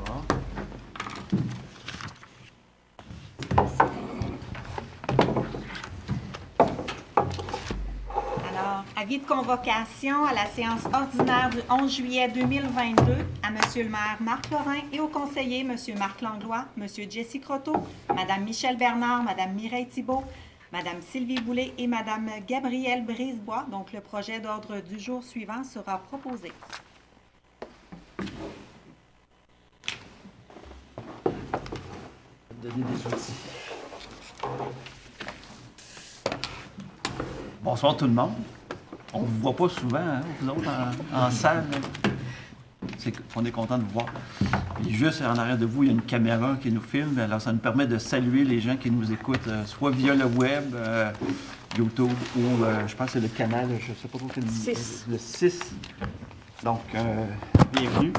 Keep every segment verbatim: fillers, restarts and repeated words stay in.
Bonsoir. Alors, avis de convocation à la séance ordinaire du onze juillet deux mille vingt-deux à M. le maire Marc Lorrain et aux conseillers M. Marc Langlois, M. Jesse Croteau, Mme Michèle Bernard, Mme Mireille Thibault, Mme Sylvie Boulay et Mme Gabrielle Brisebois. Donc, le projet d'ordre du jour suivant sera proposé. Donner des outils. Bonsoir tout le monde. On ne vous voit pas souvent, hein, vous autres, en, en salle. C'est qu'on est content de vous voir. Puis juste en arrière de vous, il y a une caméra qui nous filme. Alors, ça nous permet de saluer les gens qui nous écoutent, euh, soit via le web, euh, YouTube, ou euh, je pense que c'est le canal, je ne sais pas trop quel... six. Le six. Donc, euh, bienvenue.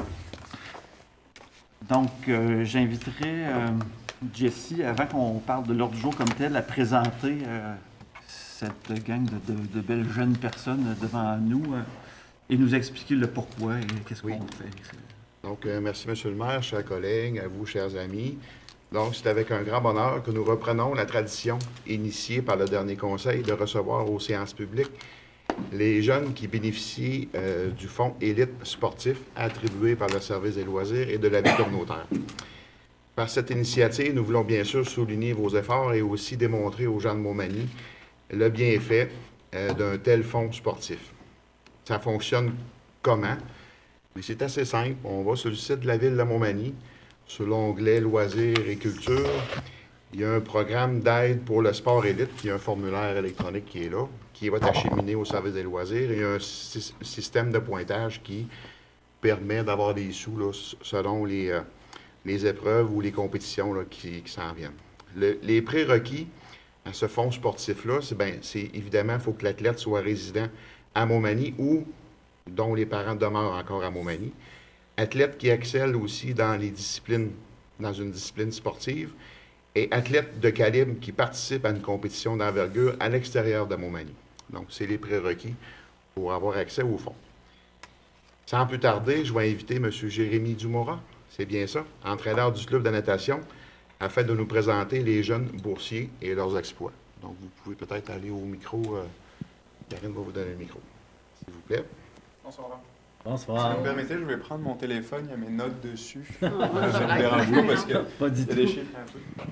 Donc, euh, j'inviterai euh, Jessie, avant qu'on parle de l'ordre du jour comme tel, à présenter euh, cette gang de, de, de belles jeunes personnes devant nous euh, et nous expliquer le pourquoi et qu'est-ce qu'on Oui. fait. Donc, euh, merci, M. le maire, chers collègues, à vous, chers amis. Donc, c'est avec un grand bonheur que nous reprenons la tradition initiée par le dernier conseil de recevoir aux séances publiques les jeunes qui bénéficient euh, du fonds élite sportif attribué par le service des loisirs et de la vie communautaire. Par cette initiative, nous voulons bien sûr souligner vos efforts et aussi démontrer aux gens de Montmagny le bienfait euh, d'un tel fonds sportif. Ça fonctionne comment? Mais c'est assez simple. On va sur le site de la ville de Montmagny, sur l'onglet Loisirs et Culture. Il y a un programme d'aide pour le sport élite, puis il y a un formulaire électronique qui est là, qui va acheminé au service des loisirs. Et il y a un sy- système de pointage qui permet d'avoir des sous là, selon les, euh, les épreuves ou les compétitions là, qui, qui s'en viennent. Le, les prérequis à ce fonds sportif-là, c'est ben, c'est évidemment, il faut que l'athlète soit résident à Montmagny ou dont les parents demeurent encore à Montmagny. Athlète qui excelle aussi dans les disciplines, dans une discipline sportive, et athlète de calibre qui participe à une compétition d'envergure à l'extérieur de Montmagny. Donc, c'est les prérequis pour avoir accès au fonds. Sans plus tarder, je vais inviter M. Jérémy Dumora, c'est bien ça, entraîneur du club de natation, afin de nous présenter les jeunes boursiers et leurs exploits. Donc, vous pouvez peut-être aller au micro. Euh, Karine va vous donner le micro, s'il vous plaît. Bonsoir. Bonsoir. Si vous me permettez, je vais prendre mon téléphone, il y a mes notes dessus. Ça ne me dérange pas parce que Pas du il y a tout. des chiffres un peu.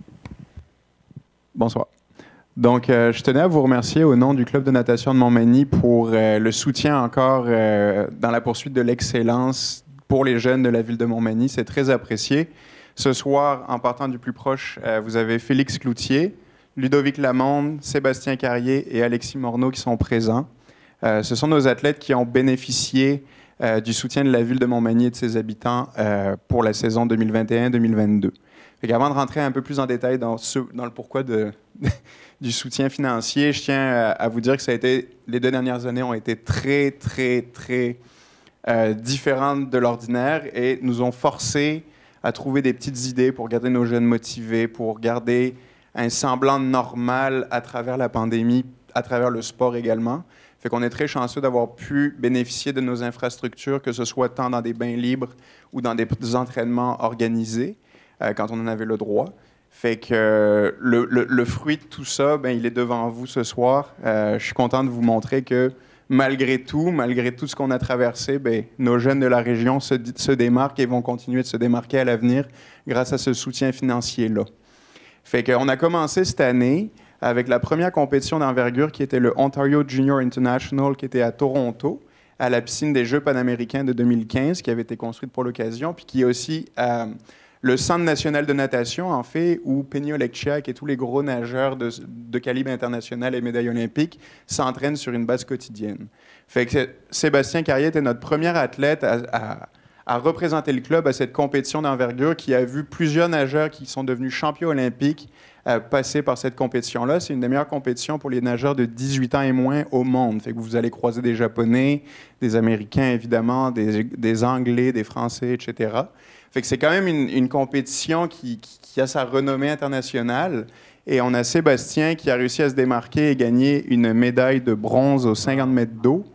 Bonsoir. Donc, euh, je tenais à vous remercier au nom du Club de natation de Montmagny pour euh, le soutien encore euh, dans la poursuite de l'excellence pour les jeunes de la ville de Montmagny. C'est très apprécié. Ce soir, en partant du plus proche, euh, vous avez Félix Cloutier, Ludovic Lamonde, Sébastien Carrier et Alexis Morneau qui sont présents. Euh, ce sont nos athlètes qui ont bénéficié euh, du soutien de la ville de Montmagny et de ses habitants euh, pour la saison deux mille vingt et un deux mille vingt-deux. Avant de rentrer un peu plus en détail dans, ce, dans le pourquoi de, du soutien financier, je tiens à, à vous dire que ça a été, les deux dernières années ont été très, très, très euh, différentes de l'ordinaire et nous ont forcés à trouver des petites idées pour garder nos jeunes motivés, pour garder un semblant normal à travers la pandémie, à travers le sport également. Fait qu'on est très chanceux d'avoir pu bénéficier de nos infrastructures, que ce soit tant dans des bains libres ou dans des, des entraînements organisés, euh, quand on en avait le droit. Fait que euh, le, le, le fruit de tout ça, ben, il est devant vous ce soir. Euh, je suis content de vous montrer que malgré tout, malgré tout ce qu'on a traversé, ben, nos jeunes de la région se, se démarquent et vont continuer de se démarquer à l'avenir grâce à ce soutien financier-là. Fait qu'on a commencé cette année avec la première compétition d'envergure qui était le Ontario Junior International, qui était à Toronto, à la piscine des Jeux panaméricains de deux mille quinze, qui avait été construite pour l'occasion, puis qui est aussi euh, le Centre national de natation, en fait, où Penny Olekchiak et tous les gros nageurs de, de calibre international et médailles olympiques s'entraînent sur une base quotidienne. Fait que Sébastien Carrier était notre premier athlète à, à, à représenter le club à cette compétition d'envergure qui a vu plusieurs nageurs qui sont devenus champions olympiques euh, passer par cette compétition-là. C'est une des meilleures compétitions pour les nageurs de dix-huit ans et moins au monde. Fait que vous allez croiser des Japonais, des Américains, évidemment, des, des Anglais, des Français, et cetera. Fait que c'est quand même une, une compétition qui, qui, qui a sa renommée internationale. Et on a Sébastien qui a réussi à se démarquer et gagner une médaille de bronze aux cinquante mètres d'eau.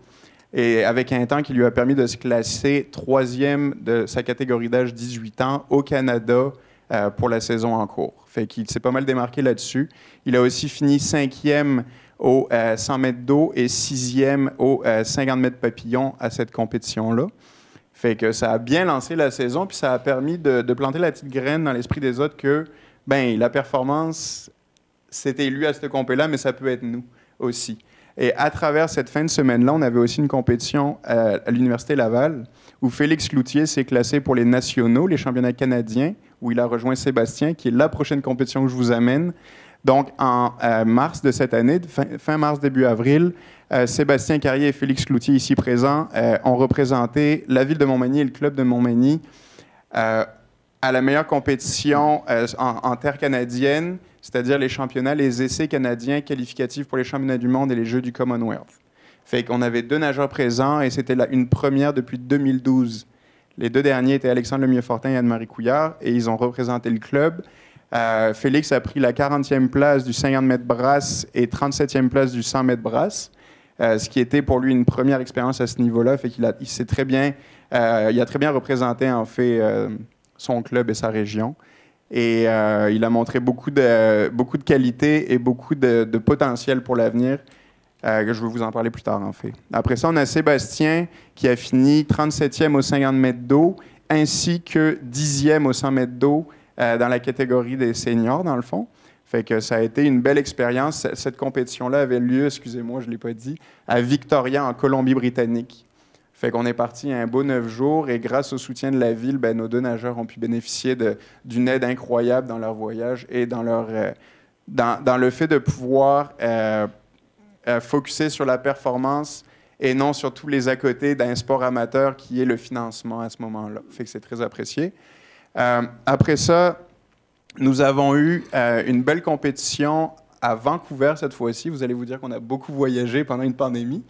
et avec un temps qui lui a permis de se classer troisième de sa catégorie d'âge dix-huit ans au Canada euh, pour la saison en cours. Fait qu'il s'est pas mal démarqué là-dessus. Il a aussi fini cinquième au euh, cent mètres d'eau et sixième au euh, cinquante mètres papillon à cette compétition-là. Fait que ça a bien lancé la saison, puis ça a permis de, de planter la petite graine dans l'esprit des autres que ben, la performance, c'était lui à cette compé-là, mais ça peut être nous aussi. Et à travers cette fin de semaine-là, on avait aussi une compétition euh, à l'Université Laval où Félix Cloutier s'est classé pour les nationaux, les championnats canadiens, où il a rejoint Sébastien, qui est la prochaine compétition que je vous amène. Donc, en euh, mars de cette année, fin, fin mars, début avril, euh, Sébastien Carrier et Félix Cloutier, ici présents, euh, ont représenté la ville de Montmagny et le club de Montmagny euh, à la meilleure compétition euh, en, en terre canadienne, c'est-à-dire les championnats, les essais canadiens qualificatifs pour les championnats du monde et les Jeux du Commonwealth. Fait qu'on avait deux nageurs présents et c'était une première depuis deux mille douze. Les deux derniers étaient Alexandre Lemieux-Fortin et Anne-Marie Couillard et ils ont représenté le club. Euh, Félix a pris la quarantième place du cinquante mètres brasse et trente-septième place du cent mètres brasse, euh, ce qui était pour lui une première expérience à ce niveau-là. Fait qu'il a, il s'est très bien, euh, il a très bien représenté en fait euh, son club et sa région. Et euh, il a montré beaucoup de, beaucoup de qualité et beaucoup de, de potentiel pour l'avenir, euh, que je vais vous en parler plus tard, en fait. Après ça, on a Sébastien qui a fini trente-septième au cinquante mètres d'eau, ainsi que dixième au cent mètres d'eau euh, dans la catégorie des seniors, dans le fond. Fait que ça a été une belle expérience. Cette compétition-là avait lieu, excusez-moi, je ne l'ai pas dit, à Victoria, en Colombie-Britannique. Fait qu'on est parti un beau neuf jours et grâce au soutien de la ville, ben, nos deux nageurs ont pu bénéficier d'une aide incroyable dans leur voyage et dans, leur, euh, dans, dans le fait de pouvoir euh, euh, focuser sur la performance et non sur tous les à côté d'un sport amateur qui est le financement à ce moment-là. Fait que c'est très apprécié. Euh, après ça, nous avons eu euh, une belle compétition à Vancouver cette fois-ci. Vous allez vous dire qu'on a beaucoup voyagé pendant une pandémie.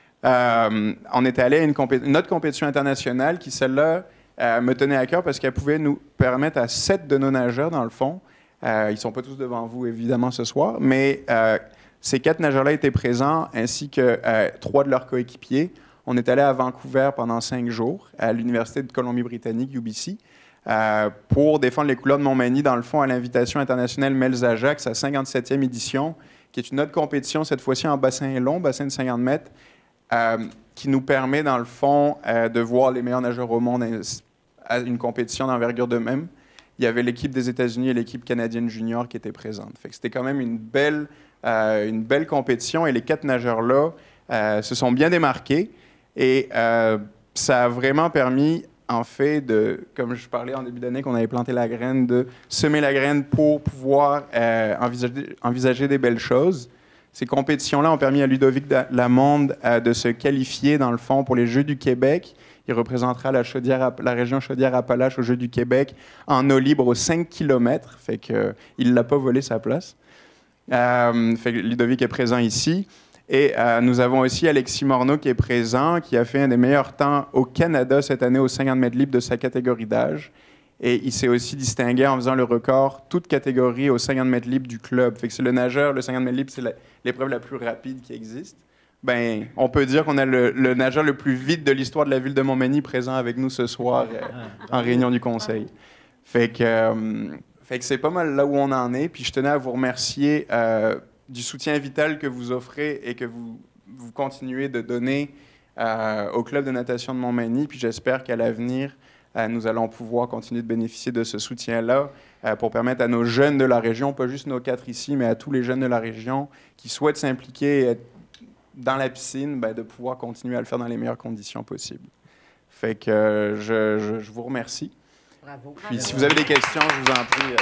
Euh, on était allé à une, compé une autre compétition internationale qui, celle-là, euh, me tenait à cœur parce qu'elle pouvait nous permettre à sept de nos nageurs, dans le fond, euh, ils ne sont pas tous devant vous, évidemment, ce soir, mais euh, ces quatre nageurs-là étaient présents, ainsi que euh, trois de leurs coéquipiers. On est allé à Vancouver pendant cinq jours, à l'Université de Colombie-Britannique, U B C, euh, pour défendre les couleurs de Montmagny, dans le fond, à l'invitation internationale Mels-Ajax, sa cinquante-septième édition, qui est une autre compétition, cette fois-ci en bassin long, bassin de cinquante mètres, Euh, qui nous permet, dans le fond, euh, de voir les meilleurs nageurs au monde à une compétition d'envergure de même. Il y avait l'équipe des États-Unis et l'équipe canadienne junior qui étaient présentes. Fait que c'était quand même une belle, euh, une belle compétition et les quatre nageurs-là euh, se sont bien démarqués et euh, ça a vraiment permis, en fait, de, comme je parlais en début d'année, qu'on avait planté la graine, de semer la graine pour pouvoir euh, envisager, envisager des belles choses. Ces compétitions-là ont permis à Ludovic Lamonde euh, de se qualifier, dans le fond, pour les Jeux du Québec. Il représentera la, Chaudière, la région Chaudière-Appalaches aux Jeux du Québec en eau libre aux cinq kilomètres. Fait qu'il euh, ne l'a pas volé sa place. Euh, fait que Ludovic est présent ici. Et euh, nous avons aussi Alexis Morneau qui est présent, qui a fait un des meilleurs temps au Canada cette année aux cinquante mètres libres de sa catégorie d'âge. Et il s'est aussi distingué en faisant le record, toute catégorie aux cinquante mètres libres du club. Fait que c'est le nageur, le cinquante mètres libres, c'est l'épreuve la, la plus rapide qui existe. Ben, on peut dire qu'on a le, le nageur le plus vite de l'histoire de la ville de Montmagny présent avec nous ce soir euh, en réunion du conseil. Fait que, euh, fait que c'est pas mal là où on en est. Puis je tenais à vous remercier euh, du soutien vital que vous offrez et que vous, vous continuez de donner euh, au club de natation de Montmagny. Puis j'espère qu'à l'avenir, Euh, nous allons pouvoir continuer de bénéficier de ce soutien-là euh, pour permettre à nos jeunes de la région, pas juste nos quatre ici, mais à tous les jeunes de la région qui souhaitent s'impliquer et être dans la piscine, ben, de pouvoir continuer à le faire dans les meilleures conditions possibles. Fait que euh, je, je, je vous remercie. Bravo. Puis Bravo. si vous avez des questions, je vous en prie.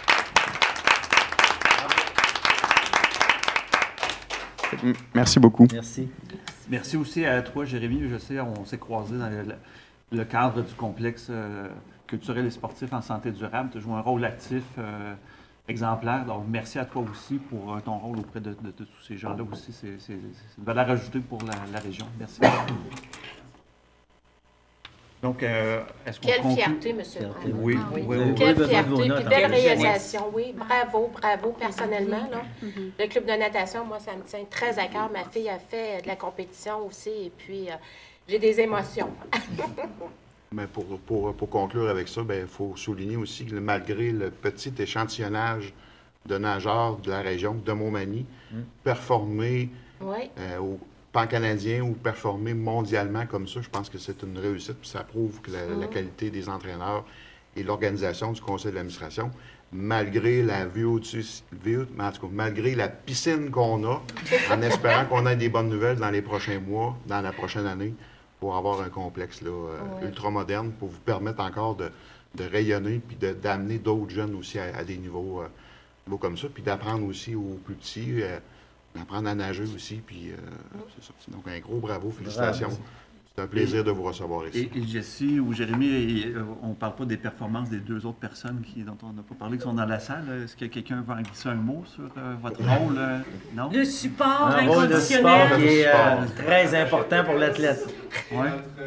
Euh... Merci beaucoup. Merci. Merci aussi à toi, Jérémy. Je sais, on s'est croisés dans le, le cadre du complexe euh, culturel et sportif en santé durable. Tu joues un rôle actif, euh, exemplaire. Donc, merci à toi aussi pour euh, ton rôle auprès de, de, de tous ces gens-là aussi. C'est une valeur ajoutée pour la, la région. Merci. Donc, euh, est-ce qu'on Quelle conclut? fierté, M. le maire. Oui, Ah oui. oui, oui. Quelle besoin de fierté, vos puis notes, belle hein. réalisation. Oui, bravo, bravo, personnellement. Là. Le club de natation, moi, ça me tient très à cœur. Ma fille a fait de la compétition aussi, et puis euh, j'ai des émotions. Mais pour, pour, pour conclure avec ça, il faut souligner aussi que malgré le petit échantillonnage de nageurs de la région de Montmagny, Mm. performer Oui, euh, au pan-canadien ou performer mondialement comme ça, je pense que c'est une réussite. Puis ça prouve que la, la qualité des entraîneurs et l'organisation du conseil d'administration, malgré la vue au-dessus, vue- mais en tout cas, malgré la piscine qu'on a, en espérant qu'on ait des bonnes nouvelles dans les prochains mois, dans la prochaine année, pour avoir un complexe là, euh, Ouais. ultra moderne, pour vous permettre encore de, de rayonner puis de- d'amener d'autres jeunes aussi à, à des niveaux, euh, niveaux comme ça, puis d'apprendre aussi aux plus petits, euh, d'apprendre à nager aussi, puis euh, c'est ça. Donc un gros bravo, félicitations. Bravo. C'est un plaisir de vous recevoir ici. Et, et Jessie ou Jérémy, et, euh, on ne parle pas des performances des deux autres personnes qui, dont on n'a pas parlé, qui sont dans la salle. Est-ce que quelqu'un veut en glisser un mot sur euh, votre rôle? euh, non? Le support Un rôle de support inconditionnel. qui est euh, Sport. très important pour l'athlète. Ouais.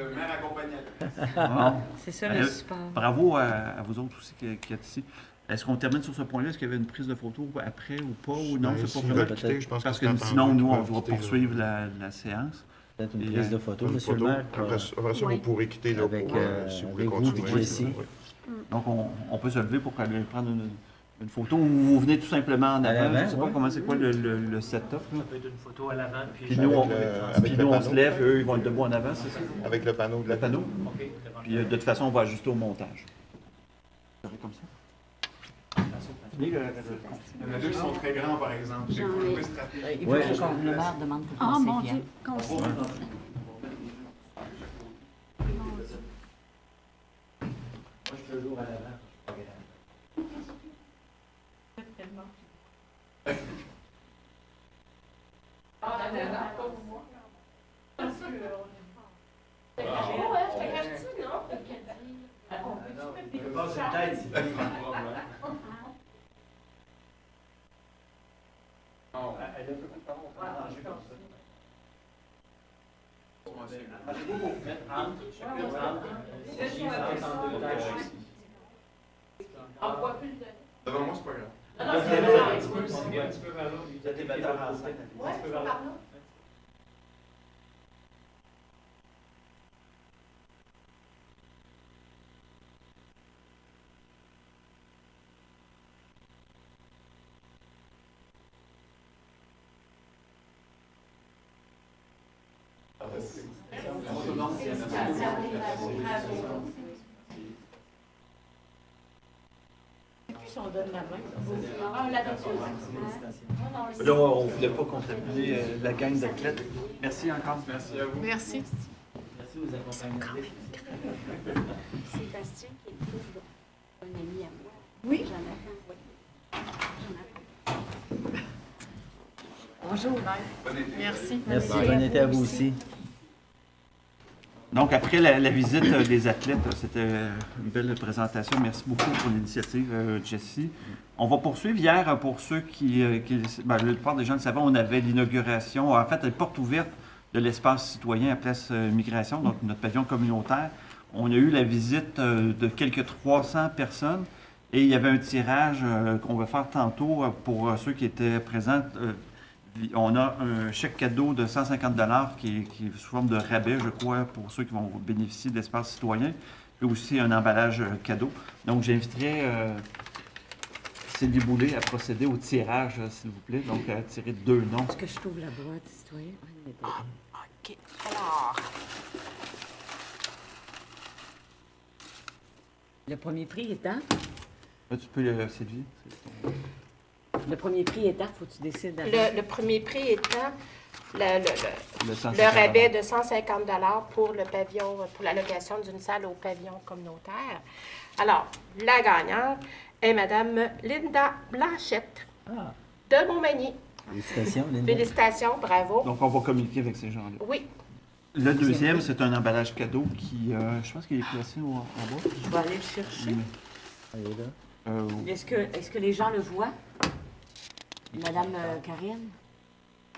Bon. C'est ça, Euh, le support. Bravo à, à vous autres aussi qui, qui êtes ici. Est-ce qu'on termine sur ce point-là? Est-ce qu'il y avait une prise de photo après ou pas? Ou non, Ben, c'est s'ils pas veulent vraiment... quitter, je pense Parce c'est que entendu sinon, qu'ils nous, on peuvent doit quitter, là. poursuivre la, la séance. Peut-être une Et, prise de euh, photo, Une monsieur photo. le maire. Après, ça- après ça, vous Ouais. pourrez quitter là, Avec, pour, euh, euh, si vous voulez avec vous, continuer. puis Jessie. Oui. Donc, on, on peut se lever pour aller prendre une, une photo ou vous venez tout simplement en À avant. l'avant, Je ne sais pas ouais. comment c'est quoi le, le, le setup. Là. Ça peut être une photo à l'avant, puis... Puis nous, on, Avec le- avec puis le nous, on panneau. se lève, eux, ils vont être debout en avant, c'est ça? Avec le panneau de la Le panneau. OK, devant Puis euh, de toute façon, on va ajuster au montage. Ça va comme ça? Les deux sont très grands, par exemple. J'en ai. Il faut Ouais. que le maire demande pour Oh passer mon bien. Dieu, qu'on Moi, je suis toujours à l'avant. Devant moi, c'est pas grave. Vous êtes des metteurs en scène. Là, on ne voulait pas contaminer euh, la gang d'athlètes. Merci encore. Merci à vous. Merci. Merci de vous accompagner. Sébastien, qui est le un ami à moi. Oui. Jonathan, oui. Bonjour. Merci. Merci, bon été à vous aussi. Donc, après la, la visite euh, des athlètes, euh, c'était une belle présentation. Merci beaucoup pour l'initiative, euh, Jessie. On va poursuivre. Hier, euh, pour ceux qui... euh, qui ben, la plupart des gens le savaient, on avait l'inauguration, en fait, la porte ouverte de l'espace citoyen à Place euh, Migration, donc notre pavillon communautaire. On a eu la visite euh, de quelques trois cents personnes et il y avait un tirage euh, qu'on va faire tantôt euh, pour euh, ceux qui étaient présents. Euh, On a un chèque cadeau de cent cinquante dollars qui est, qui est sous forme de rabais, je crois, pour ceux qui vont bénéficier de l'espace citoyen, et aussi un emballage euh, cadeau. Donc, j'inviterai euh, Sylvie Boulay à procéder au tirage, euh, s'il vous plaît. Donc, à tirer deux noms. Est-ce que je trouve la boîte, citoyen? Oui, mais bon. OK. Alors, Le premier prix étant? Là, tu peux, euh, Sylvie. c'est ton- Le premier prix étant, faut que tu décides d'avant. le, le premier prix étant le, le- le- Le cent le cinquante rabais de cent cinquante dollars pour le pavillon, pour la location d'une salle au pavillon communautaire. Alors, la gagnante est Mme Linda Blanchette Ah, de Montmagny. félicitations, Linda. Félicitations, bravo. Donc, on va communiquer avec ces gens-là. Oui, Le deuxième, c'est un emballage cadeau qui, euh, je pense qu'il est placé au- en bas. Je vais aller le chercher. Allez, là. Euh, Est-ce que, est-ce que les gens le voient? Madame euh, Karine?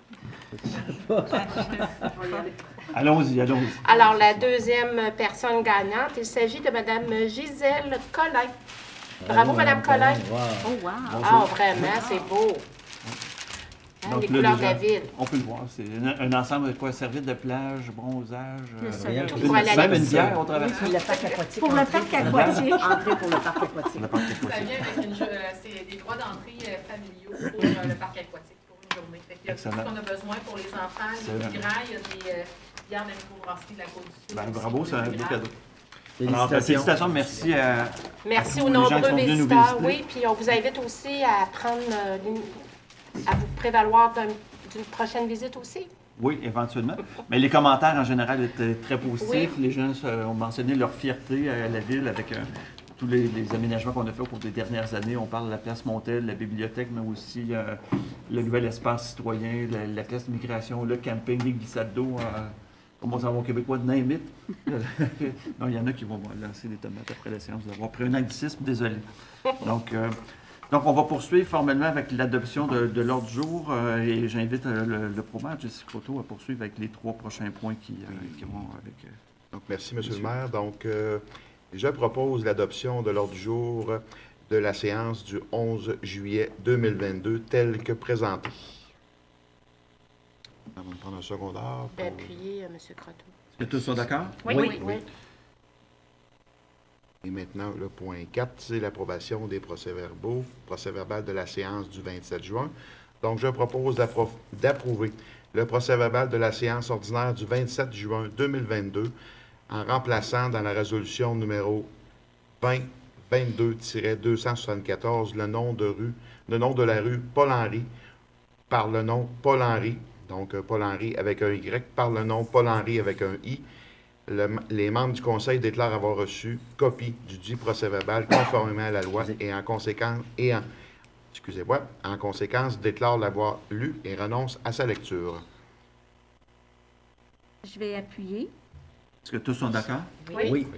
Allons-y, allons-y. Alors, la deuxième personne gagnante, il s'agit de Mme Gisèle Collin. Bravo, Mme Collin. Oh, wow! Ah, vraiment, c'est beau. Hein, Donc les là, couleurs de déjà, la ville. On peut le voir. C'est un, un ensemble de quoi? Servir de plage, bronzage. Le euh, soleil. Tout une- pour aller à même la une piscine. bière au travers de ça. Puis le parc aquatique. Pour le entrée parc aquatique. Entrée pour le parc aquatique. Le parc Ça aquatique. vient avec une jo- euh, c'est des droits d'entrée euh, familiaux pour euh, le parc aquatique pour une journée. Fait qu'il y a tout ce Excellent. qu'on a besoin pour les enfants, les Excellent. migrants. Il y a des euh, bières de la microbrasserie de la Côte-du-Sud. Ben, aussi bravo, pour c'est un les beau migrants. cadeau. Alors, ben, Félicitations. félicitations, merci à, Merci à aux tous les gens qui nombreux sont venus nous visiteurs. visiter. Oui, puis on vous invite aussi à prendre, euh, l'in- à vous prévaloir d'un- d'une prochaine visite aussi. Oui, éventuellement. Mais les commentaires en général étaient très positifs. Oui. Les gens euh, ont mentionné leur fierté à la ville avec euh, tous les, les aménagements qu'on a fait au cours des dernières années. On parle de la place Montel, la bibliothèque, mais aussi euh, le nouvel espace citoyen, la, la classe de migration, le camping, les glissades d'eau. Euh, comme on dit en bon québécois, name it. Non, il y en a qui vont lancer des tomates après la séance d'avoir pris un anglicisme, désolé. Donc, euh, donc, on va poursuivre formellement avec l'adoption de, de l'ordre du jour euh, et j'invite euh, le, le promoteur, Jessica Croteau, à poursuivre avec les trois prochains points qui, euh, qui vont avec... euh, Donc, merci, Monsieur le Monsieur. maire. Donc, euh, je propose l'adoption de l'ordre du jour de la séance du onze juillet deux mille vingt-deux, telle que présentée. On va prendre un secondaire. pour- Appuyez, euh, M. Croteau. Est-ce que tous sont d'accord? Oui, Oui. oui, oui. Et maintenant, le point quatre, c'est l'approbation des procès-verbaux, procès-verbal de la séance du vingt-sept juin. Donc, je propose d'appro- d'approuver le procès-verbal de la séance ordinaire du vingt-sept juin deux mille vingt-deux en remplaçant dans la résolution numéro vingt vingt-deux deux cent soixante-quatorze le nom de rue, le nom de la rue Paul-Henry par le nom Paul-Henry, donc euh, Paul-Henry avec un Y, par le nom Paul-Henry avec un I. Le- les membres du Conseil déclarent avoir reçu copie du dit procès-verbal conformément à la loi et en conséquence, et en, excusez-moi, en conséquence déclarent l'avoir lu et renonce à sa lecture. Je vais appuyer. Est-ce que tous sont d'accord? Oui. Oui.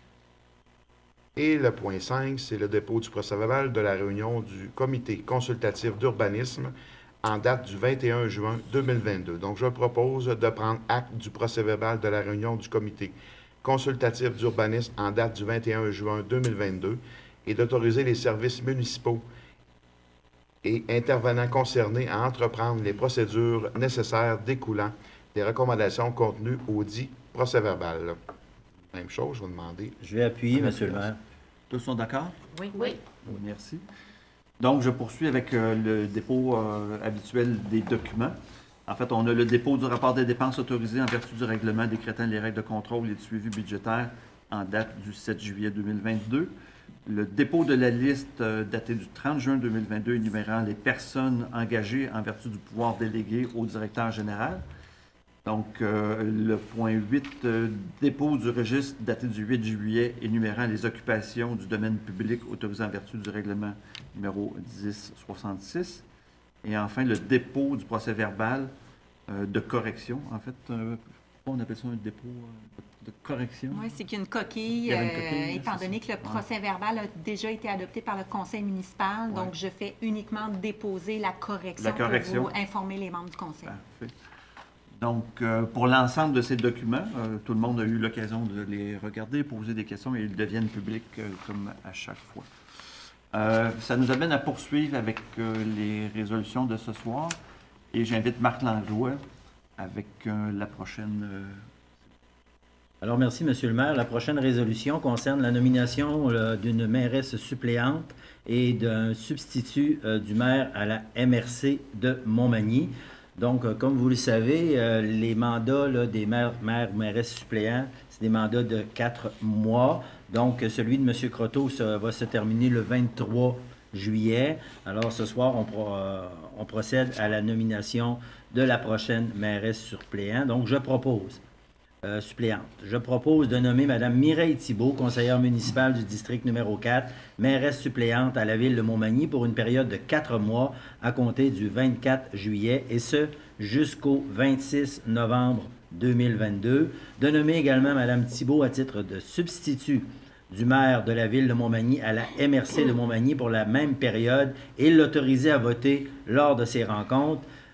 Et le point cinq, c'est le dépôt du procès-verbal de la réunion du Comité consultatif d'urbanisme en date du vingt et un juin deux mille vingt-deux. Donc, je propose de prendre acte du procès-verbal de la réunion du Comité consultatif d'urbanisme en date du vingt et un juin deux mille vingt-deux et d'autoriser les services municipaux et intervenants concernés à entreprendre les procédures nécessaires découlant des recommandations contenues au dit procès-verbal. Même chose, je vais demander. Je vais appuyer, Monsieur le maire. Tous sont d'accord? Oui, oui. Merci. Donc, je poursuis avec euh, le dépôt euh, habituel des documents. En fait, on a le dépôt du rapport des dépenses autorisées en vertu du règlement décrétant les règles de contrôle et de suivi budgétaire en date du sept juillet deux mille vingt-deux. Le dépôt de la liste euh, datée du trente juin deux mille vingt-deux énumérant les personnes engagées en vertu du pouvoir délégué au directeur général. Donc, euh, le point huit, euh, dépôt du registre daté du huit juillet énumérant les occupations du domaine public autorisées en vertu du règlement numéro dix soixante-six. Et enfin, le dépôt du procès-verbal euh, de correction. En fait, euh, pourquoi on appelle ça un dépôt euh, de correction? Oui, c'est qu'une coquille, Il y avait une euh, coquille, étant c'est donné ça. que le procès-verbal a déjà été adopté par le conseil municipal, Ouais. donc je fais uniquement déposer la correction, La correction. pour vous informer les membres du conseil. Parfait. Donc, euh, pour l'ensemble de ces documents, euh, tout le monde a eu l'occasion de les regarder, poser des questions et ils deviennent publics euh, comme à chaque fois. Euh, ça nous amène à poursuivre avec euh, les résolutions de ce soir et j'invite Marc Langlois avec euh, la prochaine. euh, Alors, merci, Monsieur le maire. La prochaine résolution concerne la nomination euh, d'une mairesse suppléante et d'un substitut euh, du maire à la M R C de Montmagny. Donc, euh, comme vous le savez, euh, les mandats là, des maires, maires, mairesses suppléants, c'est des mandats de quatre mois. Donc, celui de M. Croteau ça, va se terminer le vingt-trois juillet. Alors, ce soir, on, pro- euh, on procède à la nomination de la prochaine mairesse suppléante. Donc, je propose Euh, suppléante. Je propose de nommer Mme Mireille Thibault, conseillère municipale du district numéro quatre, mairesse suppléante à la ville de Montmagny pour une période de quatre mois à compter du vingt-quatre juillet et ce jusqu'au vingt-six novembre deux mille vingt-deux. De nommer également Mme Thibault à titre de substitut du maire de la ville de Montmagny à la M R C de Montmagny pour la même période et l'autoriser à voter lors de ces rencontres.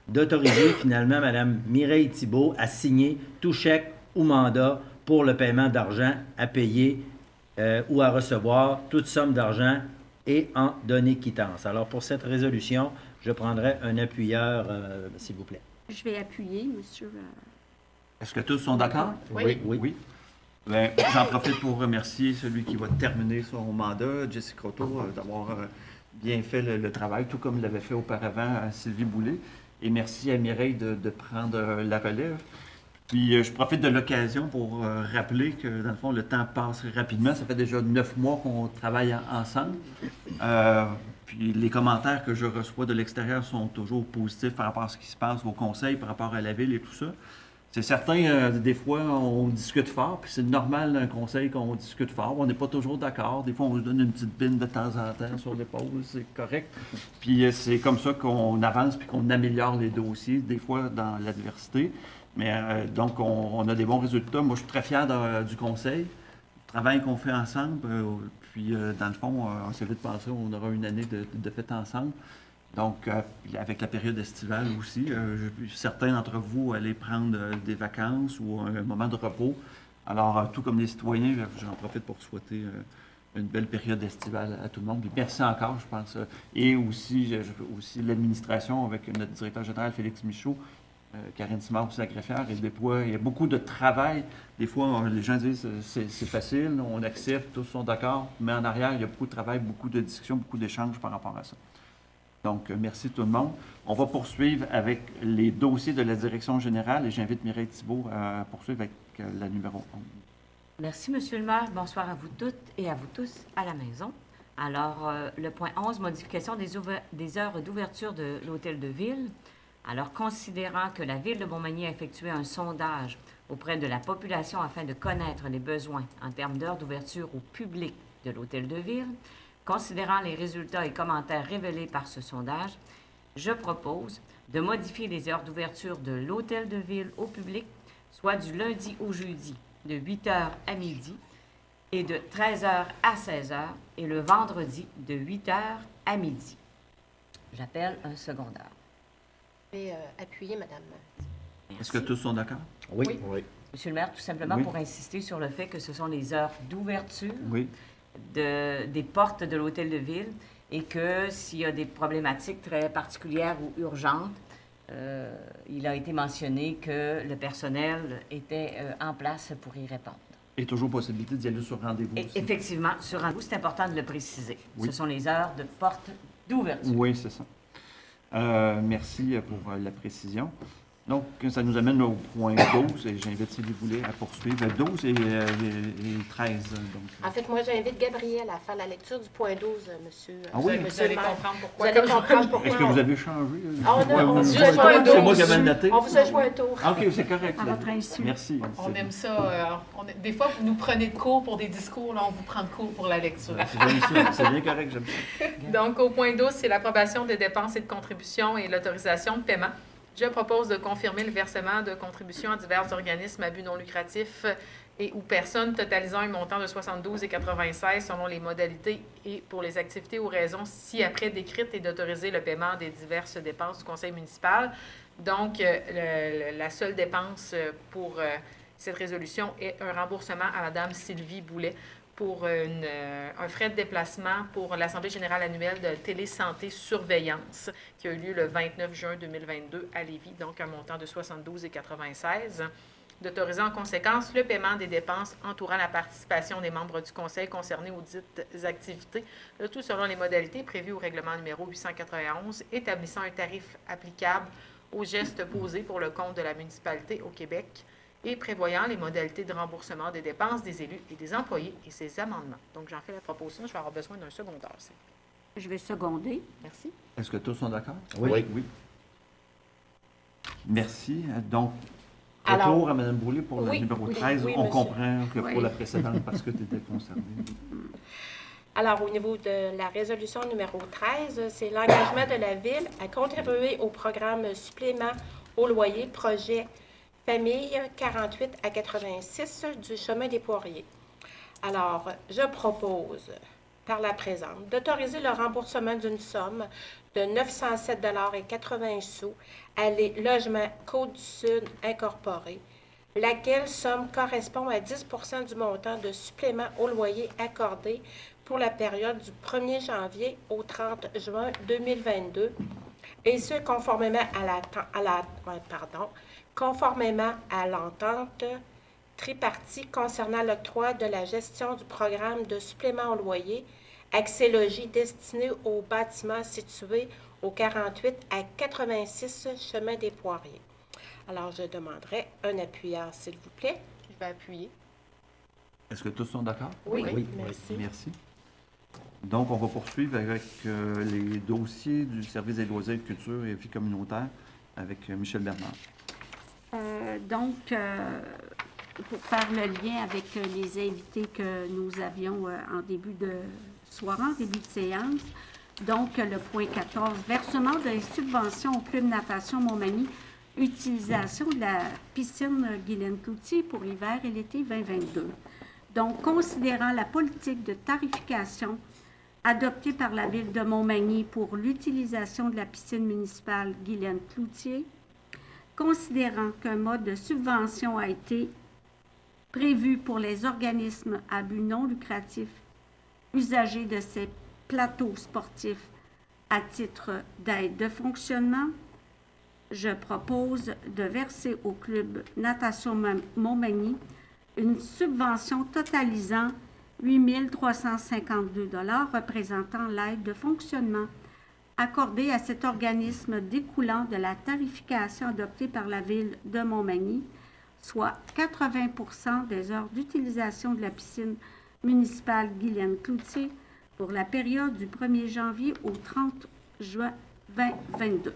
d'autoriser finalement Mme Mireille Thibault à signer tout chèque ou mandat pour le paiement d'argent à payer euh, ou à recevoir, toute somme d'argent et en donner quittance. Alors, pour cette résolution, je prendrai un appuyeur, euh, s'il vous plaît. Je vais appuyer, monsieur. euh, Est-ce que tous sont d'accord? Oui. Oui. oui. Bien, j'en profite pour remercier celui qui va terminer son mandat, Jessie Croteau, euh, d'avoir euh, bien fait le, le travail, tout comme l'avait fait auparavant à Sylvie Boulay. Et merci à Mireille de, de prendre euh, la relève. Puis euh, je profite de l'occasion pour euh, rappeler que, dans le fond, le temps passe rapidement. Ça fait déjà neuf mois qu'on travaille en- ensemble. Euh, puis les commentaires que je reçois de l'extérieur sont toujours positifs par rapport à ce qui se passe au conseil, par rapport à la ville et tout ça. C'est certain, euh, des fois, on discute fort, puis c'est normal d'un conseil qu'on discute fort. On n'est pas toujours d'accord. Des fois, on se donne une petite bine de temps en temps sur l'épaule, c'est correct. Puis euh, c'est comme ça qu'on avance puis qu'on améliore les dossiers, des fois dans l'adversité. Mais euh, donc, on, on a des bons résultats. Moi, je suis très fier de- du conseil, du travail qu'on fait ensemble. euh, puis, euh, dans le fond, euh, on s'est vite passé, on aura une année de, de fête ensemble. Donc, euh, avec la période estivale aussi, euh, je- certains d'entre vous allaient prendre euh, des vacances ou un, moment de repos. Alors, euh, tout comme les citoyens, euh, j'en profite pour souhaiter euh, une belle période estivale à tout le monde. Puis merci encore, je pense. euh, et aussi, je- je- aussi l'administration avec notre directeur général Félix Michaud, euh, Karine Simard aussi la greffière, et déploie. Il y a beaucoup de travail. Des fois, on- les gens disent euh, c'est c'est facile, on accepte, tous sont d'accord. Mais en arrière, il y a beaucoup de travail, beaucoup de discussions, beaucoup d'échanges par rapport à ça. Donc, euh, merci tout le monde. On va poursuivre avec les dossiers de la direction générale et j'invite Mireille Thibault à poursuivre avec euh, la numéro onze. Merci, monsieur le maire. Bonsoir à vous toutes et à vous tous à la maison. Alors, euh, le point onze, modification des, ouver- des heures d'ouverture de l'hôtel de ville. Alors, considérant que la ville de Montmagny a effectué un sondage auprès de la population afin de connaître les besoins en termes d'heures d'ouverture au public de l'hôtel de ville, considérant les résultats et commentaires révélés par ce sondage, je propose de modifier les heures d'ouverture de l'hôtel de ville au public, soit du lundi au jeudi, de huit heures à midi, et de treize heures à seize heures, et le vendredi, de huit heures à midi. J'appelle un secondaire. Je vais euh, appuyer, madame. Est-ce que tous sont d'accord? Oui. Oui. Monsieur le maire, tout simplement Oui. pour insister sur le fait que ce sont les heures d'ouverture Oui. de- des portes de l'hôtel de ville et que s'il y a des problématiques très particulières ou urgentes, euh, il a été mentionné que le personnel était euh, en place pour y répondre. Et toujours possibilité d'y aller sur rendez-vous Et aussi. effectivement, sur un bout, c'est important de le préciser. Oui. Ce sont les heures de porte d'ouverture. Oui, c'est ça. Euh, merci pour euh, la précision. Donc, ça nous amène au point douze, et j'invite Sylvie Boulay à poursuivre. douze et, euh, et- et treize. Donc, En fait, moi, j'invite Gabriel à faire la lecture du point douze, euh, monsieur. Ah oui? euh, Vous monsieur allez le maire. comprendre Vous pourquoi. allez comprendre pourquoi. est-ce que vous avez changé? euh? Ah, on, a, Ouais, on, vous- vous juste a un joué un douze. C'est moi qui tour. avais noté. On vous a joué un tour. Ah, OK, c'est correct. À là. votre insu. Merci. On C'est- aime ça. euh, on- des fois, vous nous prenez de cours pour des discours, là, on vous prend de cours pour la lecture. C'est bien ça. C'est bien correct, j'aime ça. Donc, au point douze, c'est l'approbation des dépenses et de contributions et l'autorisation de paiement. Je propose de confirmer le versement de contributions à divers organismes à but non lucratif et ou personnes totalisant un montant de soixante-douze et quatre-vingt-seize selon les modalités et pour les activités ou raisons ci-après décrites et d'autoriser le paiement des diverses dépenses du conseil municipal. Donc, euh, le- le- la seule dépense euh, pour euh, cette résolution est un remboursement à Mme Sylvie Boulay pour une, euh, un frais de déplacement pour l'Assemblée générale annuelle de Télésanté Surveillance qui a eu lieu le vingt-neuf juin deux mille vingt-deux à Lévis, donc un montant de soixante-douze et quatre-vingt-seize. D'autoriser en conséquence le paiement des dépenses entourant la participation des membres du conseil concernés aux dites activités, le tout selon les modalités prévues au règlement numéro huit cent quatre-vingt-onze, établissant un tarif applicable aux gestes posés pour le compte de la municipalité au Québec et prévoyant les modalités de remboursement des dépenses des élus et des employés et ses amendements. Donc, j'en fais la proposition. Je vais avoir besoin d'un secondaire. s'il vous plaît. Je vais seconder. Merci. Est-ce que tous sont d'accord? Oui. Oui. Merci. Donc, Alors- retour à Mme Boulay pour la Oui, numéro oui, treize. oui, On monsieur. comprend que Oui. pour la précédente, parce que tu étais concerné. Alors, au niveau de la résolution numéro treize, c'est l'engagement de la Ville à contribuer au programme supplément au loyer projet famille quarante-huit à quatre-vingt-six du chemin des Poiriers. Alors, je propose par la présente, d'autoriser le remboursement d'une somme de neuf cent sept dollars et quatre-vingts sous à les logements Côte-du-Sud incorporés, laquelle somme correspond à dix pour cent du montant de supplément au loyer accordé pour la période du premier janvier au trente juin deux mille vingt-deux, et ce, conformément à la, à la pardon, conformément à l'entente tripartie concernant l'octroi de la gestion du programme de supplément au loyer Accès Logis destiné aux bâtiments situés au quarante-huit à quatre-vingt-six chemin des Poiriers. Alors, je demanderai un appuyeur, s'il vous plaît. Je vais appuyer. Est-ce que tous sont d'accord? Oui, Oui. merci. Merci. Donc, on va poursuivre avec euh, les dossiers du service des loisirs, culture et vie communautaire avec euh, Michel Bernard. Euh, donc, euh, pour faire le lien avec euh, les invités que nous avions euh, en début de soirée, en début de séance, donc euh, le point quatorze, versement des subventions au Club Natation Montmagny, utilisation de la piscine Guylaine Cloutier pour l'hiver et l'été vingt vingt-deux. Donc, considérant la politique de tarification adoptée par la Ville de Montmagny pour l'utilisation de la piscine municipale Guylaine Cloutier, considérant qu'un mode de subvention a été prévu pour les organismes à but non lucratif usagers de ces plateaux sportifs à titre d'aide de fonctionnement, je propose de verser au Club Natation Montmagny une subvention totalisant huit mille trois cent cinquante-deux dollars représentant l'aide de fonctionnement accordée à cet organisme découlant de la tarification adoptée par la Ville de Montmagny, soit quatre-vingts pour cent des heures d'utilisation de la piscine municipale Guylaine Cloutier pour la période du premier janvier au trente juin vingt vingt-deux.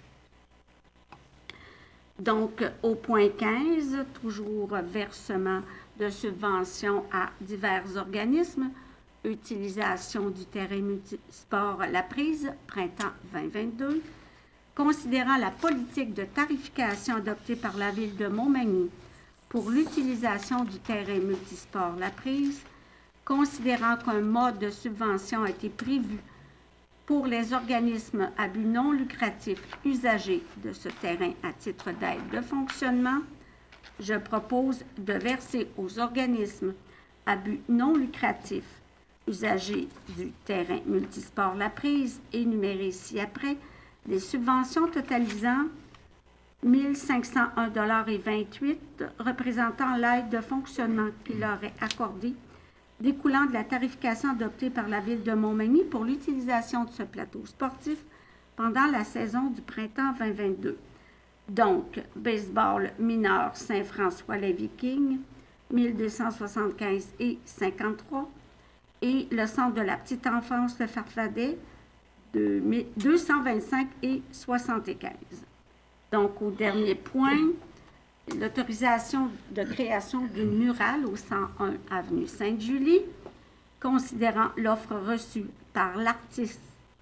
Donc, au point quinze, toujours versement de subventions à divers organismes, utilisation du terrain multisport La Prise, printemps vingt vingt-deux, considérant la politique de tarification adoptée par la Ville de Montmagny pour l'utilisation du terrain multisport La Prise, considérant qu'un mode de subvention a été prévu pour les organismes à but non lucratif usagers de ce terrain à titre d'aide de fonctionnement, je propose de verser aux organismes à but non lucratif usagers du terrain multisport La Prise, énumérés ci-après, des subventions totalisant mille cinq cent un dollars et vingt-huit cents représentant l'aide de fonctionnement qui leur est accordée découlant de la tarification adoptée par la Ville de Montmagny pour l'utilisation de ce plateau sportif pendant la saison du printemps vingt vingt-deux. Donc, baseball mineur Saint-François-les-Vikings, mille deux cent soixante-quinze et cinquante-trois, et le centre de la petite enfance de Farfadet, de deux cent vingt-cinq et soixante-quinze. Donc, au dernier point, l'autorisation de création d'une murale au cent un avenue Sainte-Julie, considérant l'offre reçue par l'artiste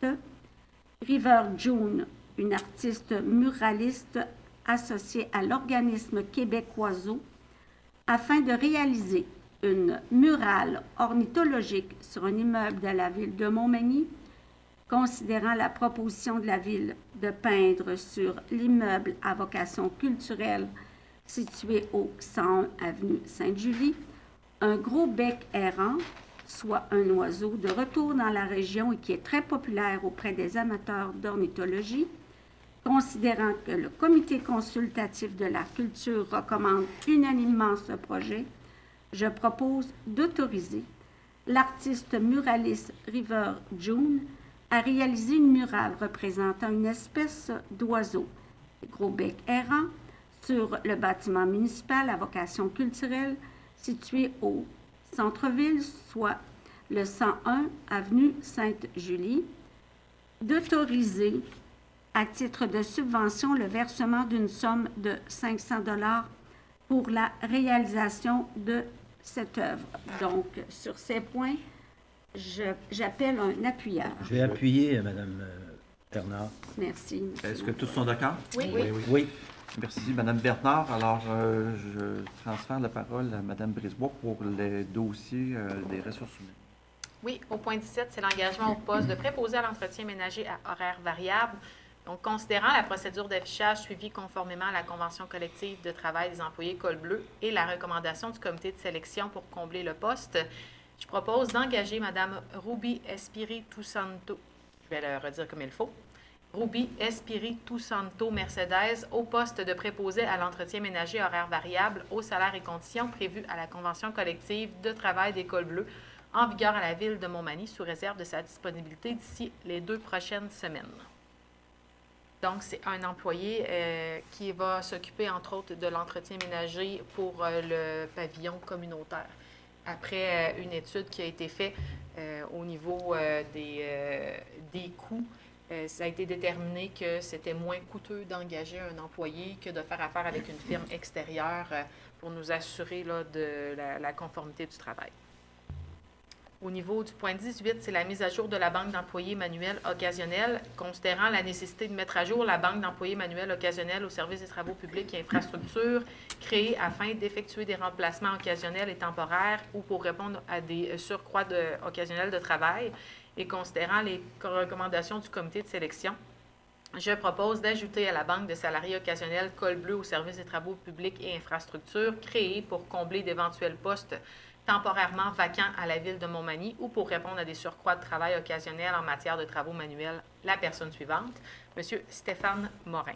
River June, une artiste muraliste associée à l'organisme québécoiseau, afin de réaliser une murale ornithologique sur un immeuble de la Ville de Montmagny, considérant la proposition de la Ville de peindre sur l'immeuble à vocation culturelle situé au cent un avenue Sainte-Julie, un gros bec errant, soit un oiseau de retour dans la région et qui est très populaire auprès des amateurs d'ornithologie, considérant que le comité consultatif de la culture recommande unanimement ce projet, je propose d'autoriser l'artiste muraliste River June à réaliser une murale représentant une espèce d'oiseau, gros bec errant, sur le bâtiment municipal à vocation culturelle situé au centre-ville, soit le cent un avenue Sainte-Julie, d'autoriser à titre de subvention le versement d'une somme de cinq cents dollars pour la réalisation de cette œuvre. Donc, sur ces points, je- j'appelle un appuyeur. Je vais appuyer, euh, Mme euh, Bernard. Merci. Est-ce que tous sont d'accord? Oui, oui. Oui. Merci, Mme Bernard. Alors, euh, je transfère la parole à Mme Brisebois pour les dossiers euh, des ressources humaines. Oui, au point dix-sept, c'est l'engagement au poste de préposé à l'entretien ménager à horaire variable. Donc, considérant la procédure d'affichage suivie conformément à la Convention collective de travail des employés Col Bleu et la recommandation du comité de sélection pour combler le poste, je propose d'engager Mme Ruby Espiritu Santo, je vais le redire comme il faut, Ruby Espiritu Santo Mercedes au poste de préposé à l'entretien ménager horaire variable au salaire et conditions prévues à la Convention collective de travail des Col Bleu en vigueur à la Ville de Montmagny sous réserve de sa disponibilité d'ici les deux prochaines semaines. Donc, c'est un employé euh, qui va s'occuper, entre autres, de l'entretien ménager pour euh, le pavillon communautaire. Après euh, une étude qui a été faite euh, au niveau euh, des, euh, des coûts, euh, ça a été déterminé que c'était moins coûteux d'engager un employé que de faire affaire avec une firme extérieure euh, pour nous assurer là, de la, la conformité du travail. Au niveau du point dix-huit, c'est la mise à jour de la banque d'employés manuels occasionnels, considérant la nécessité de mettre à jour la banque d'employés manuels occasionnels au service des travaux publics et infrastructures, créée afin d'effectuer des remplacements occasionnels et temporaires ou pour répondre à des surcroîts de, occasionnels de travail, et considérant les recommandations du comité de sélection. Je propose d'ajouter à la banque de salariés occasionnels Col Bleu au service des travaux publics et infrastructures, créée pour combler d'éventuels postes temporairement vacants à la Ville de Montmagny ou pour répondre à des surcroîts de travail occasionnels en matière de travaux manuels, la personne suivante, M. Stéphane Morin.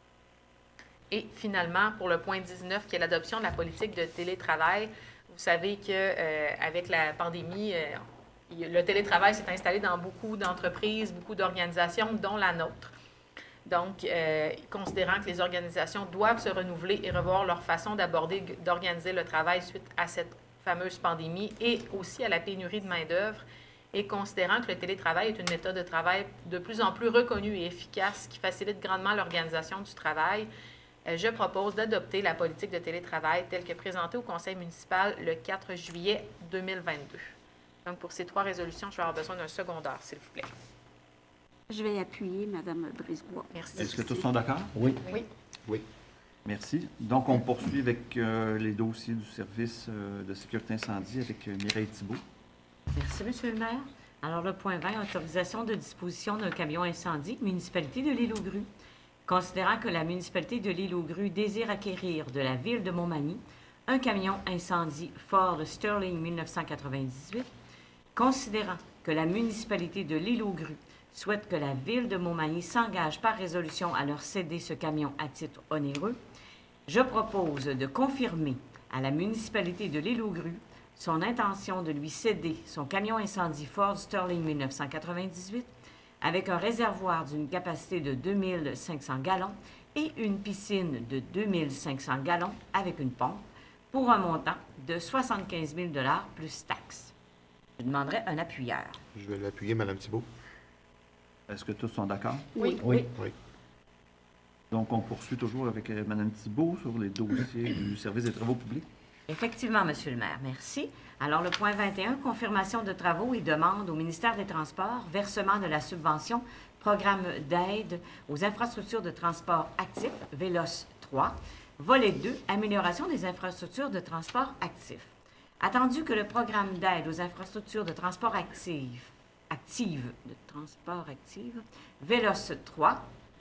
Et finalement, pour le point dix-neuf, qui est l'adoption de la politique de télétravail, vous savez qu'avec euh, la pandémie, euh, le télétravail s'est installé dans beaucoup d'entreprises, beaucoup d'organisations, dont la nôtre. Donc, euh, considérant que les organisations doivent se renouveler et revoir leur façon d'aborder, d'organiser le travail suite à cette fameuse pandémie et aussi à la pénurie de main-d'œuvre, et considérant que le télétravail est une méthode de travail de plus en plus reconnue et efficace qui facilite grandement l'organisation du travail, je propose d'adopter la politique de télétravail telle que présentée au Conseil municipal le quatre juillet deux mille vingt-deux. Donc, pour ces trois résolutions, je vais avoir besoin d'un secondaire, s'il vous plaît. Je vais appuyer Mme Brisebois. Merci. Est-ce que tous sont d'accord? Oui. Oui. Oui. Merci. Donc, on poursuit avec euh, les dossiers du service euh, de sécurité incendie avec euh, Mireille Thibault. Merci, M. le maire. Alors, le point vingt, autorisation de disposition d'un camion incendie, municipalité de l'Île-aux-Grues. Considérant que la municipalité de l'Île-aux-Grues désire acquérir de la Ville de Montmagny un camion incendie Ford Sterling mille neuf cent quatre-vingt-dix-huit, considérant que la municipalité de l'Île-aux-Grues souhaite que la Ville de Montmagny s'engage par résolution à leur céder ce camion à titre onéreux, je propose de confirmer à la municipalité de l'Île-aux-Grues son intention de lui céder son camion incendie Ford Sterling mille neuf cent quatre-vingt-dix-huit avec un réservoir d'une capacité de deux mille cinq cents gallons et une piscine de deux mille cinq cents gallons avec une pompe pour un montant de soixante-quinze mille dollars plus taxes. Je demanderai un appuyeur. Je vais l'appuyer, Mme Thibault. Est-ce que tous sont d'accord? Oui. Oui. Oui. Donc, on poursuit toujours avec euh, Mme Thibault sur les dossiers du service des travaux publics. Effectivement, Monsieur le maire, merci. Alors, le point vingt et un, confirmation de travaux et demande au ministère des Transports, versement de la subvention, programme d'aide aux infrastructures de transport actifs, Vélos trois, volet deux, amélioration des infrastructures de transport actifs. Attendu que le programme d'aide aux infrastructures de transport actifs, active, de transport active, Vélos trois,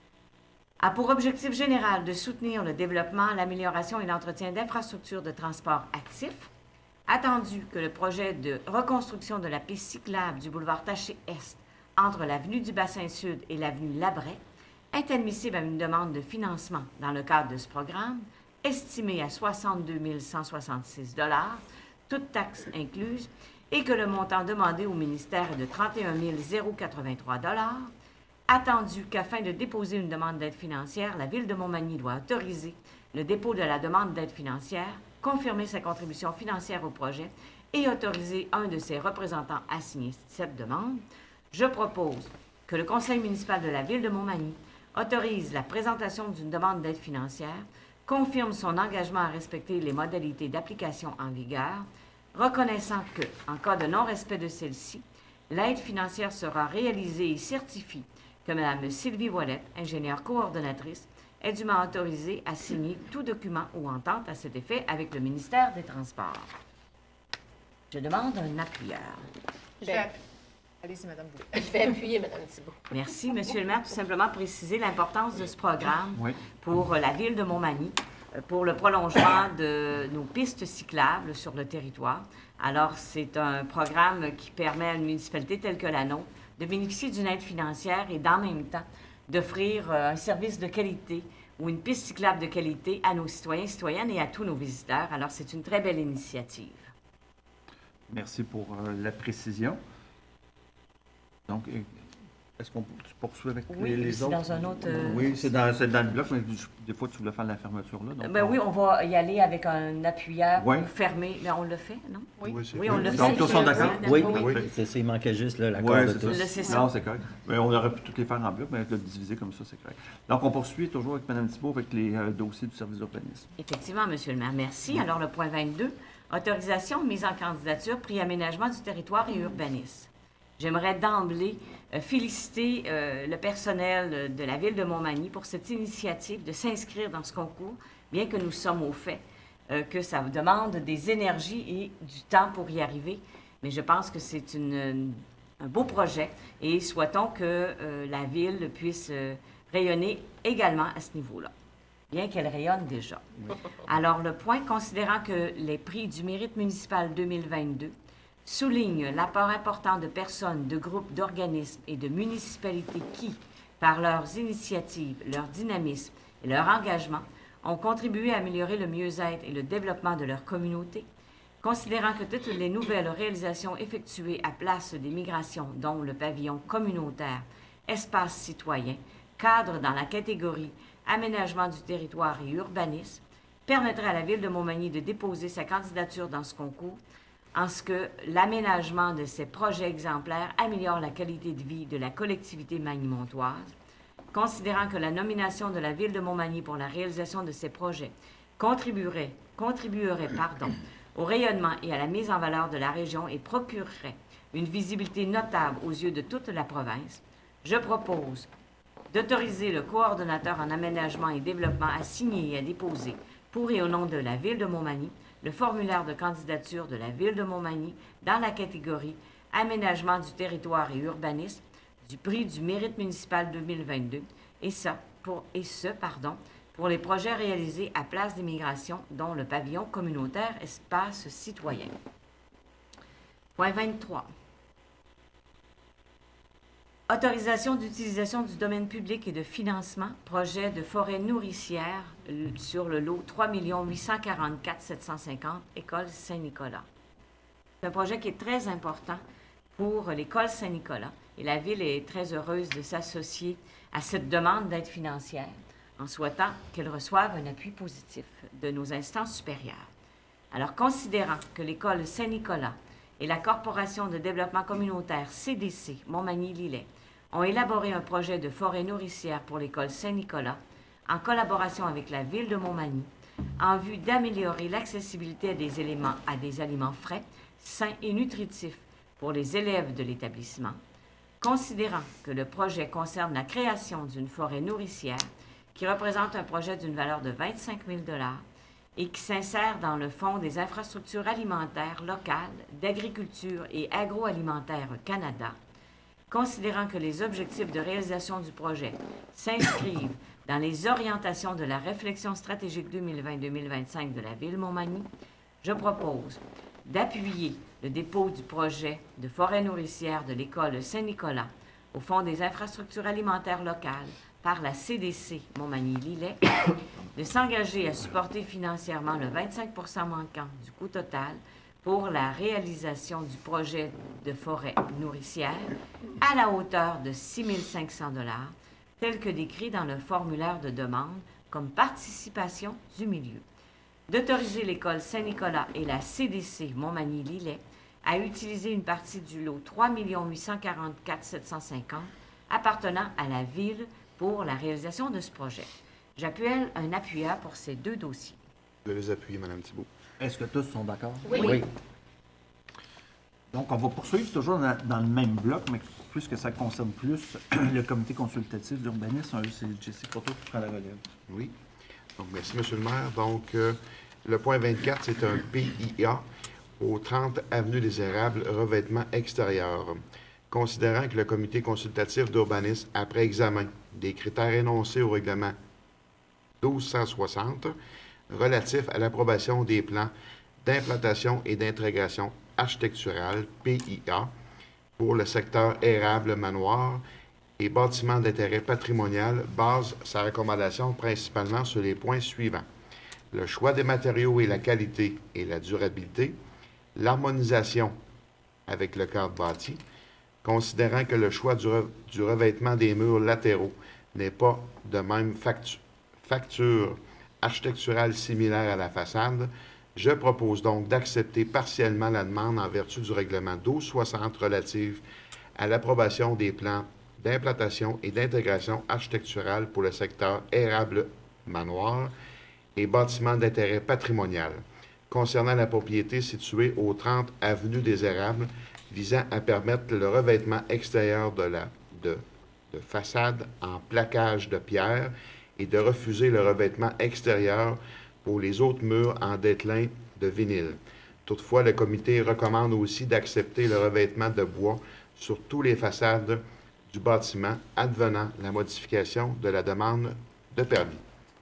a pour objectif général de soutenir le développement, l'amélioration et l'entretien d'infrastructures de transport actifs, attendu que le projet de reconstruction de la piste cyclable du boulevard Taché-Est entre l'avenue du Bassin-Sud et l'avenue Labret est admissible à une demande de financement dans le cadre de ce programme, estimée à soixante-deux mille cent soixante-six dollars, toutes taxes incluses, et que le montant demandé au ministère est de trente et un mille quatre-vingt-trois dollars, attendu qu'afin de déposer une demande d'aide financière, la Ville de Montmagny doit autoriser le dépôt de la demande d'aide financière, confirmer sa contribution financière au projet et autoriser un de ses représentants à signer cette demande. Je propose que le Conseil municipal de la Ville de Montmagny autorise la présentation d'une demande d'aide financière, confirme son engagement à respecter les modalités d'application en vigueur, reconnaissant que, en cas de non-respect de celle-ci, l'aide financière sera réalisée et certifie que Mme Sylvie Ouellette, ingénieure coordonnatrice, est dûment autorisée à signer tout document ou entente à cet effet avec le ministère des Transports. Je demande un appuyeur. Je vais appuyer. Allez-y, Madame Boulay. Je vais appuyer, Mme Thibault. Merci, Monsieur le maire. Tout simplement préciser l'importance de ce programme Oui. pour la ville de Montmagny, euh, pour le prolongement de nos pistes cyclables sur le territoire. Alors, c'est un programme qui permet à une municipalité telle que la nôtre de bénéficier d'une aide financière et, d'en même temps, d'offrir euh, un service de qualité ou une piste cyclable de qualité à nos citoyens et citoyennes et à tous nos visiteurs. Alors, c'est une très belle initiative. Merci pour euh, la précision. Donc, euh, est-ce qu'on tu poursuit avec Oui, les, les c'est autres? dans un autre, euh, Oui, c'est dans, c'est dans le bloc, mais je- des fois, tu voulais faire la fermeture là. Donc Ben on- oui, on va y aller avec un appuyeur Oui. pour fermer. Mais on le fait, non? Oui. Oui, c'est Oui, fait. on le fait. Donc, tous sont d'accord? Oui, Oui. Oui. c'est ça, il manquait juste là, l'accord Ouais, de c'est tous. Le- c'est ça. Non, c'est correct. Mais on aurait pu toutes les faire en bloc, mais le diviser comme ça, c'est correct. Donc, on poursuit toujours avec Mme Thibault avec les euh, dossiers du service d'urbanisme. Effectivement, Monsieur le maire, merci. Alors, le point vingt-deux, autorisation de mise en candidature, prix aménagement du territoire et urbanisme. J'aimerais d'emblée euh, féliciter euh, le personnel euh, de la ville de Montmagny pour cette initiative de s'inscrire dans ce concours, bien que nous sommes au fait euh, que ça demande des énergies et du temps pour y arriver. Mais je pense que c'est une, une- un beau projet et souhaitons que euh, la ville puisse euh, rayonner également à ce niveau-là, bien qu'elle rayonne déjà. Alors, le point, considérant que les prix du mérite municipal deux mille vingt-deux soulignent l'apport important de personnes, de groupes, d'organismes et de municipalités qui, par leurs initiatives, leur dynamisme et leur engagement, ont contribué à améliorer le mieux-être et le développement de leur communauté, considérant que toutes les nouvelles réalisations effectuées à Place des Migrations, dont le pavillon communautaire, espace citoyen, cadre dans la catégorie aménagement du territoire et urbanisme, permettraient à la ville de Montmagny de déposer sa candidature dans ce concours, en ce que l'aménagement de ces projets exemplaires améliore la qualité de vie de la collectivité magny-montoise, considérant que la nomination de la ville de Montmagny pour la réalisation de ces projets contribuerait, contribuerait pardon, au rayonnement et à la mise en valeur de la région et procurerait une visibilité notable aux yeux de toute la province, je propose d'autoriser le coordonnateur en aménagement et développement à signer et à déposer, pour et au nom de la ville de Montmagny, le formulaire de candidature de la ville de Montmagny dans la catégorie aménagement du territoire et urbanisme du prix du mérite municipal deux mille vingt-deux, et, ça pour, et ce pardon, pour les projets réalisés à Place des Migrations, dont le pavillon communautaire espace citoyen. Point vingt-trois. Autorisation d'utilisation du domaine public et de financement, projet de forêt nourricière euh, sur le lot trois millions huit cent quarante-quatre mille sept cent cinquante, École Saint-Nicolas. C'est un projet qui est très important pour l'École Saint-Nicolas et la Ville est très heureuse de s'associer à cette demande d'aide financière en souhaitant qu'elle reçoive un appui positif de nos instances supérieures. Alors, considérant que l'École Saint-Nicolas et la Corporation de développement communautaire C D C Montmagny-Lillet ont élaboré un projet de forêt nourricière pour l'École Saint-Nicolas en collaboration avec la Ville de Montmagny en vue d'améliorer l'accessibilité à des éléments, à des aliments frais, sains et nutritifs pour les élèves de l'établissement, considérant que le projet concerne la création d'une forêt nourricière qui représente un projet d'une valeur de vingt-cinq mille dollars et qui s'insère dans le Fonds des infrastructures alimentaires locales, d'agriculture et agroalimentaire Canada, considérant que les objectifs de réalisation du projet s'inscrivent dans les orientations de la réflexion stratégique deux mille vingt deux mille vingt-cinq de la Ville Montmagny, je propose d'appuyer le dépôt du projet de forêt nourricière de l'École Saint-Nicolas au Fonds des infrastructures alimentaires locales par la C D C Montmagny-Lillet, de s'engager à supporter financièrement le vingt-cinq pour cent manquant du coût total pour la réalisation du projet de forêt nourricière à la hauteur de six mille cinq cents dollars, tel que décrit dans le formulaire de demande comme participation du milieu. D'autoriser l'École Saint-Nicolas et la C D C Montmagny-Lillet à utiliser une partie du lot trois millions huit cent quarante-quatre mille sept cent cinquante appartenant à la Ville pour la réalisation de ce projet. J'appelle un appuyeur pour ces deux dossiers. Je vais les appuyer, Mme Thibault. Est-ce que tous sont d'accord? Oui. Oui. Donc, on va poursuivre toujours dans, dans le même bloc, mais puisque ça concerne plus le comité consultatif d'urbanisme, c'est Jessie Croteau qui prend la relève. Oui. Donc, merci, M. le maire. Donc, euh, le point vingt-quatre, c'est un P I A au trente avenue des Érables, revêtement extérieur. Considérant que le comité consultatif d'urbanisme, après examen des critères énoncés au règlement douze cent soixante, relatif à l'approbation des plans d'implantation et d'intégration architecturale, P I A, pour le secteur érable manoir et bâtiments d'intérêt patrimonial, base sa recommandation principalement sur les points suivants: le choix des matériaux et la qualité et la durabilité, l'harmonisation avec le cadre bâti, considérant que le choix du, re du revêtement des murs latéraux n'est pas de même factu facture architecturale similaire à la façade, je propose donc d'accepter partiellement la demande en vertu du règlement douze soixante relative à l'approbation des plans d'implantation et d'intégration architecturale pour le secteur érable manoir et bâtiments d'intérêt patrimonial, concernant la propriété située au trente avenue des Érables, visant à permettre le revêtement extérieur de la de, de façade en plaquage de pierre et de refuser le revêtement extérieur pour les autres murs en déclin de vinyle. Toutefois, le comité recommande aussi d'accepter le revêtement de bois sur toutes les façades du bâtiment, advenant la modification de la demande de permis.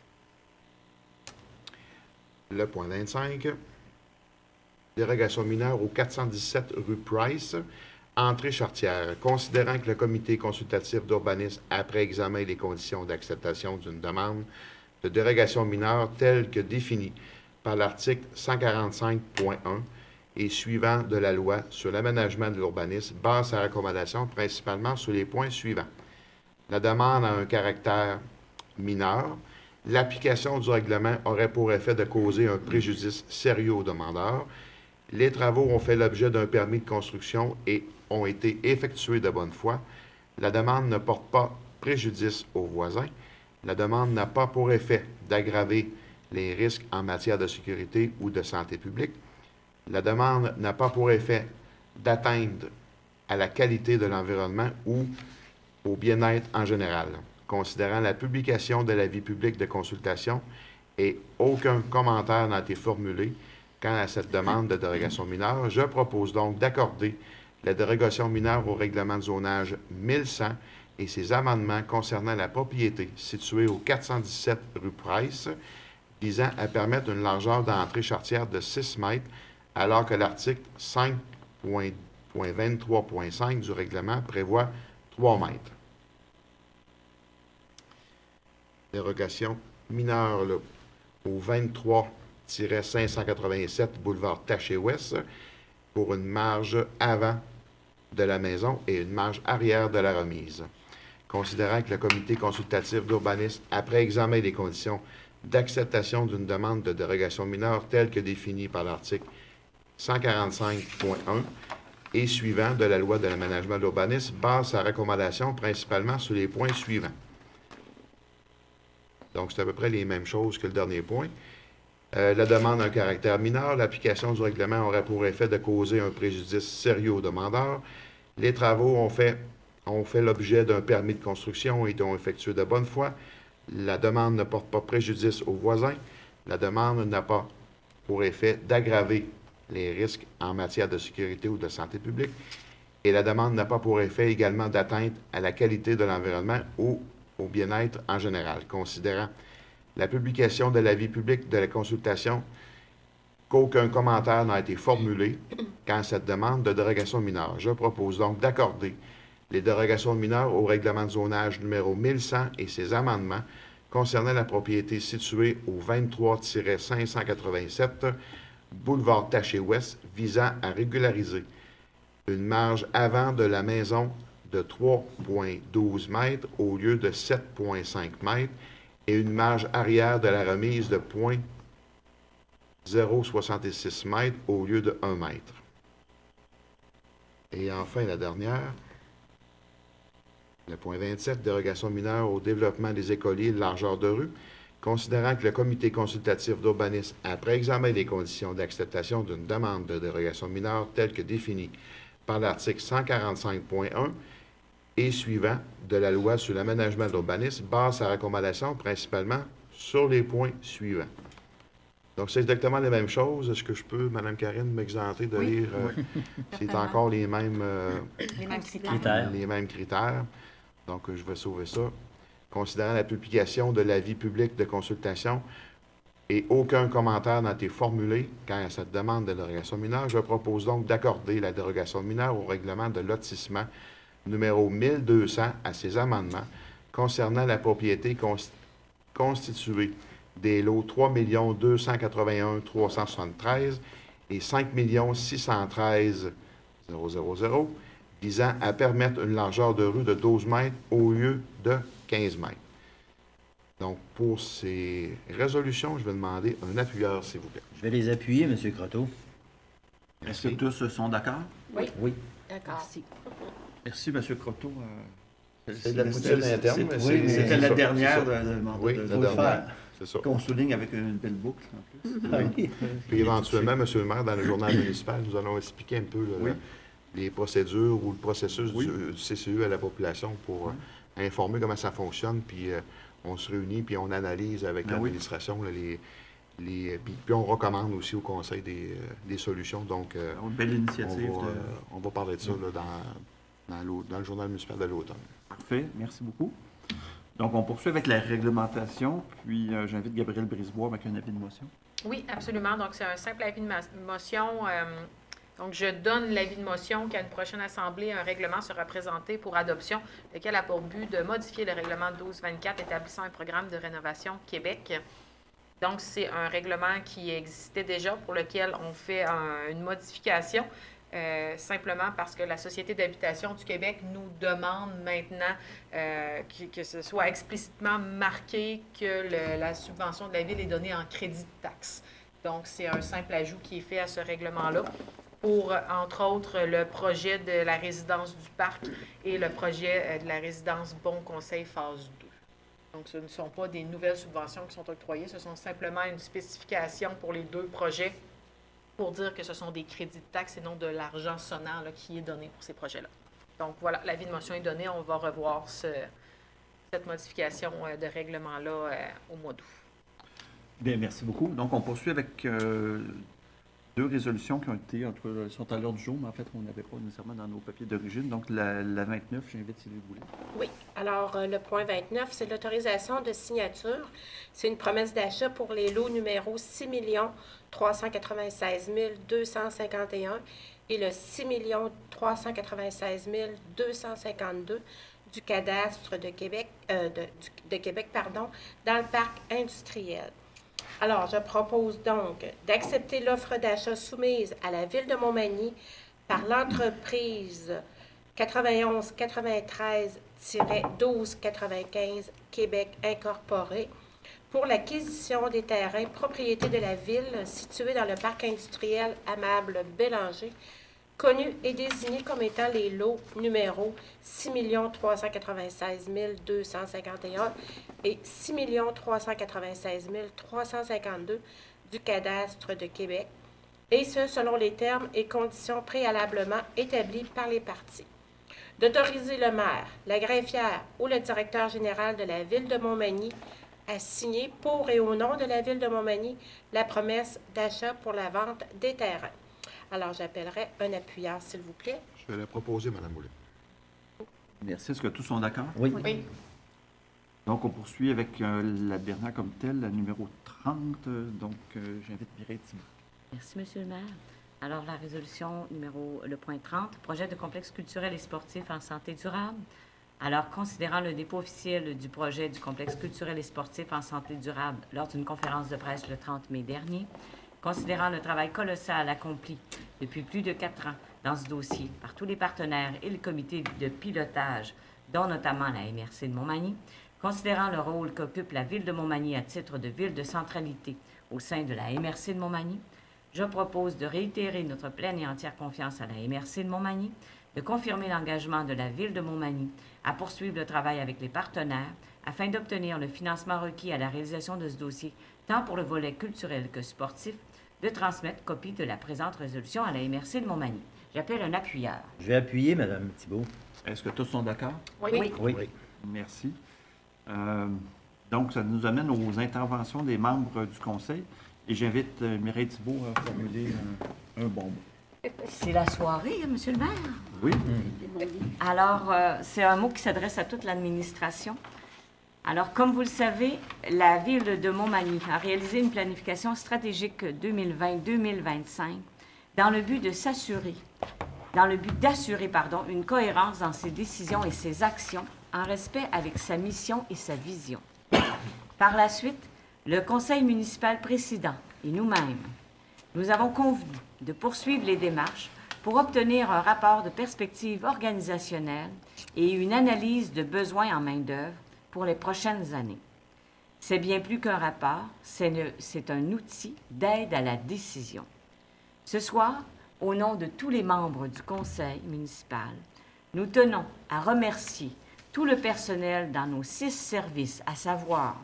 Le point vingt-cinq, dérogation mineure au quatre cent dix-sept rue Price, entrée Chartière. Considérant que le comité consultatif d'urbanisme, après examen des conditions d'acceptation d'une demande de dérogation mineure telle que définie par l'article cent quarante-cinq point un et suivant de la loi sur l'aménagement de l'urbanisme, base sa recommandation principalement sur les points suivants: la demande a un caractère mineur, l'application du règlement aurait pour effet de causer un préjudice sérieux au demandeur, les travaux ont fait l'objet d'un permis de construction et ont été effectués de bonne foi, la demande ne porte pas préjudice aux voisins, la demande n'a pas pour effet d'aggraver les risques en matière de sécurité ou de santé publique, la demande n'a pas pour effet d'atteindre à la qualité de l'environnement ou au bien-être en général. Considérant la publication de l'avis public de consultation et aucun commentaire n'a été formulé quant à cette demande de dérogation mineure, je propose donc d'accorder la dérogation mineure au règlement de zonage mille cent et ses amendements concernant la propriété située au quatre cent dix-sept rue Price, visant à permettre une largeur d'entrée chartière de six mètres, alors que l'article cinq point vingt-trois point cinq du règlement prévoit trois mètres. Dérogation mineure là, au vingt-trois cinq cent quatre-vingt-sept boulevard Taché-Ouest pour une marge avant de la maison et une marge arrière de la remise. Considérant que le comité consultatif d'urbanisme, après examen des conditions d'acceptation d'une demande de dérogation mineure telle que définie par l'article cent quarante-cinq point un et suivant de la loi de l'aménagement de l'urbanisme, base sa recommandation principalement sur les points suivants. Donc, c'est à peu près les mêmes choses que le dernier point. Euh, la demande a un caractère mineur. L'application du règlement aurait pour effet de causer un préjudice sérieux au demandeur. Les travaux ont fait, ont fait l'objet d'un permis de construction et ont effectué de bonne foi. La demande ne porte pas préjudice aux voisins. La demande n'a pas pour effet d'aggraver les risques en matière de sécurité ou de santé publique. Et la demande n'a pas pour effet également d'atteinte à la qualité de l'environnement ou au bien-être en général, considérant la publication de l'avis public de la consultation qu'aucun commentaire n'a été formulé quant à cette demande de dérogation mineure. Je propose donc d'accorder les dérogations mineures au règlement de zonage numéro mille cent et ses amendements concernant la propriété située au vingt-trois cinq cent quatre-vingt-sept boulevard Taché-Ouest visant à régulariser une marge avant de la maison de trois virgule douze mètres au lieu de sept virgule cinq mètres et une marge arrière de la remise de zéro virgule soixante-six mètres au lieu de un mètre. Et enfin, la dernière, le point vingt-sept, dérogation mineure au développement des écoliers de largeur de rue. Considérant que le comité consultatif d'urbanisme, après examen des conditions d'acceptation d'une demande de dérogation mineure telle que définie par l'article cent quarante-cinq point un et suivant de la loi sur l'aménagement de l'urbanisme, base sa recommandation principalement sur les points suivants. Donc, c'est exactement les mêmes choses. Est-ce que je peux, Mme Karine, m'exenter de Oui. lire euh, c'est Certainement. encore les mêmes, euh, Les mêmes critères. Critères. les mêmes critères. Donc, euh, je vais sauver ça. Considérant la publication de l'avis public de consultation et aucun commentaire n'a été formulé quant à cette demande de dérogation mineure, je propose donc d'accorder la dérogation mineure au règlement de lotissement numéro mille deux cents à ces amendements concernant la propriété const- constituée des lots trois millions deux cent quatre-vingt-un mille trois cent soixante-treize et cinq millions six cent treize mille visant à permettre une largeur de rue de douze mètres au lieu de quinze mètres. Donc, pour ces résolutions, je vais demander un appuyeur, s'il vous plaît. Je vais les appuyer, M. Croteau. Est-ce que tous sont d'accord? Oui. Oui. D'accord. Merci. Merci, M. Croteau. Euh, C'est de la poutine c'était- interne, c'est- mais oui, c'est- mais c'est c'était la ça, dernière c'est ça. de, de, de, Oui, de- la faut le dernière. faire. C'est ça. Qu'on souligne avec une belle boucle, en plus. Oui. Puis éventuellement, M. le maire, dans le journal municipal, nous allons expliquer un peu là, Oui. les procédures ou le processus Oui. du, du C C U à la population pour euh, informer comment ça fonctionne. Puis euh, on se réunit, puis on analyse avec Ben oui. l'administration là, les... les puis, puis on recommande aussi au Conseil des, euh, des solutions. Donc, euh, Une belle on, initiative. va, de- euh, on va parler de ça là, dans, dans, l'au- dans le journal municipal de l'automne. Parfait, merci beaucoup. Donc, on poursuit avec la réglementation, puis euh, j'invite Gabriel Brisebois avec un avis de motion. Oui, absolument. Donc, c'est un simple avis de ma- motion. euh, donc, je donne l'avis de motion qu'à une prochaine assemblée, un règlement sera présenté pour adoption, lequel a pour but de modifier le règlement douze vingt-quatre établissant un programme de rénovation Québec. Donc, c'est un règlement qui existait déjà pour lequel on fait un- une modification. Euh, simplement parce que la Société d'habitation du Québec nous demande maintenant euh, que, que ce soit explicitement marqué que le- la subvention de la Ville est donnée en crédit de taxe. Donc, c'est un simple ajout qui est fait à ce règlement-là pour, entre autres, le projet de la résidence du Parc et le projet euh, de la résidence Bon Conseil phase deux. Donc, ce ne sont pas des nouvelles subventions qui sont octroyées, ce sont simplement une spécification pour les deux projets pour dire que ce sont des crédits de taxes et non de l'argent sonnant là, qui est donné pour ces projets-là. Donc voilà, l'avis de motion est donné. On va revoir ce- cette modification euh, de règlement-là euh, au mois d'août. Bien, merci beaucoup. Donc, on poursuit avec euh, deux résolutions qui ont été, en tout cas, sont à l'ordre du jour, mais en fait, on n'avait pas nécessairement dans nos papiers d'origine. Donc, la, la vingt-neuf, j'invite si vous voulez. Oui. Alors, euh, le point vingt-neuf, c'est l'autorisation de signature. C'est une promesse d'achat pour les lots numéro six millions trois cent quatre-vingt-seize mille deux cent cinquante et un et le six millions trois cent quatre-vingt-seize mille deux cent cinquante-deux du cadastre de Québec, euh, de, du- de Québec, pardon, dans le parc industriel. Alors, je propose donc d'accepter l'offre d'achat soumise à la Ville de Montmagny par l'entreprise quatre-vingt-onze quatre-vingt-treize douze quatre-vingt-quinze Québec Incorporé pour l'acquisition des terrains propriété de la Ville situés dans le parc industriel Amable Bélanger, connus et désignés comme étant les lots numéro six millions trois cent quatre-vingt-seize mille deux cent cinquante et un et six millions trois cent quatre-vingt-seize mille trois cent cinquante-deux du cadastre de Québec, et ce, selon les termes et conditions préalablement établis par les parties. D'autoriser le maire, la greffière ou le directeur général de la Ville de Montmagny à signer pour et au nom de la Ville de Montmagny la promesse d'achat pour la vente des terrains. Alors, j'appellerai un appuyeur, s'il vous plaît. Je vais la proposer, Mme Moulin. Merci. Est-ce que tous sont d'accord? Oui. Oui. Donc, on poursuit avec euh, la dernière comme telle, la numéro trente. Euh, Donc, euh, j'invite Mireille Thibault. Merci, Monsieur le maire. Alors, la résolution numéro, le point trente, projet de complexe culturel et sportif en santé durable. Alors, considérant le dépôt officiel du projet du complexe culturel et sportif en santé durable lors d'une conférence de presse le trente mai dernier, considérant le travail colossal accompli depuis plus de quatre ans dans ce dossier par tous les partenaires et le comité de pilotage, dont notamment la M R C de Montmagny, considérant le rôle qu'occupe la Ville de Montmagny à titre de ville de centralité au sein de la M R C de Montmagny, je propose de réitérer notre pleine et entière confiance à la M R C de Montmagny, de confirmer l'engagement de la Ville de Montmagny à poursuivre le travail avec les partenaires afin d'obtenir le financement requis à la réalisation de ce dossier, tant pour le volet culturel que sportif, de transmettre copie de la présente résolution à la M R C de Montmagny. J'appelle un appuyeur. Je vais appuyer, Mme Thibault. Est-ce que tous sont d'accord? Oui. Oui. Oui. Oui. Merci. Euh, donc, ça nous amène aux interventions des membres du Conseil. Et j'invite euh, Mireille Thibault à formuler un, un bon mot. C'est la soirée, hein, Monsieur le maire. Oui. Alors, euh, c'est un mot qui s'adresse à toute l'administration. Alors, comme vous le savez, la Ville de Montmagny a réalisé une planification stratégique deux mille vingt deux mille vingt-cinq dans le but de s'assurer, dans le but d'assurer, pardon, une cohérence dans ses décisions et ses actions en respect avec sa mission et sa vision. Par la suite, le conseil municipal précédent et nous-mêmes, nous avons convenu de poursuivre les démarches pour obtenir un rapport de perspective organisationnelle et une analyse de besoins en main-d'œuvre pour les prochaines années. C'est bien plus qu'un rapport, c'est un outil d'aide à la décision. Ce soir, au nom de tous les membres du conseil municipal, nous tenons à remercier tout le personnel dans nos six services, à savoir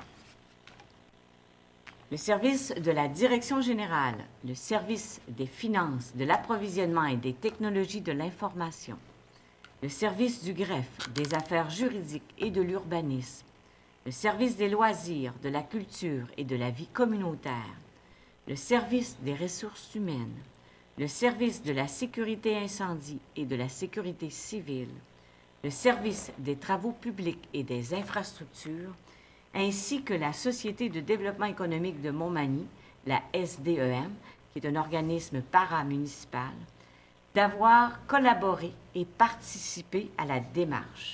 le service de la direction générale, le service des finances, de l'approvisionnement et des technologies de l'information, le service du greffe, des affaires juridiques et de l'urbanisme, le service des loisirs, de la culture et de la vie communautaire, le service des ressources humaines, le service de la sécurité incendie et de la sécurité civile, le service des travaux publics et des infrastructures, ainsi que la Société de développement économique de Montmagny, la S D E M, qui est un organisme paramunicipal, d'avoir collaboré et participé à la démarche.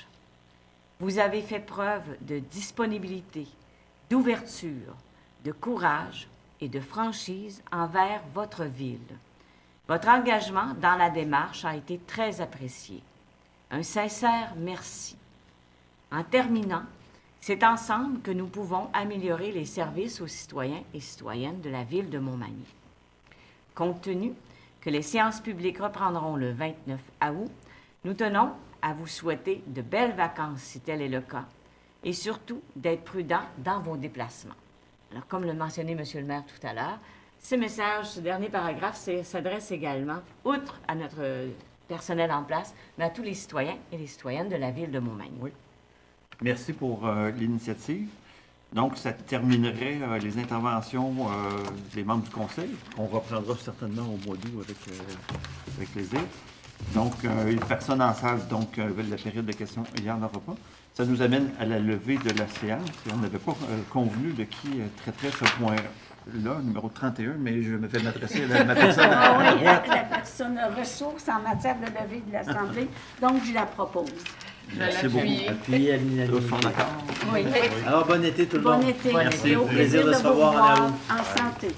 Vous avez fait preuve de disponibilité, d'ouverture, de courage et de franchise envers votre ville. Votre engagement dans la démarche a été très apprécié. Un sincère merci. En terminant, c'est ensemble que nous pouvons améliorer les services aux citoyens et citoyennes de la ville de Montmagny. Compte tenu que les séances publiques reprendront le vingt-neuf août, nous tenons à vous souhaiter de belles vacances si tel est le cas et surtout d'être prudent dans vos déplacements. Alors, comme le mentionnait M. le maire tout à l'heure, ce message, ce dernier paragraphe s'adresse également, outre à notre personnel en place, mais à tous les citoyens et les citoyennes de la ville de Montmagny. Oui. Merci pour euh, l'initiative. Donc, ça terminerait euh, les interventions euh, des membres du conseil, qu'on reprendra certainement au mois d'août avec, euh, avec plaisir. Donc, euh, une personne en salle, donc euh, la période de questions, il n'y en aura pas. Ça nous amène à la levée de la séance. Et on n'avait pas euh, convenu de qui euh, traiterait ce point-là, numéro trente et un, mais je me fais m'adresser à ma personne à Ah oui, droite. la personne ressource en matière de levée de l'Assemblée, donc je la propose. Je Merci vais beaucoup. l'appuyer. Appuyé à l'unanimité. Tous sont d'accord? Oui. Alors, bon été tout le monde. Bon été. Merci. Et au Plaisir de se vous revoir en voir août. en santé.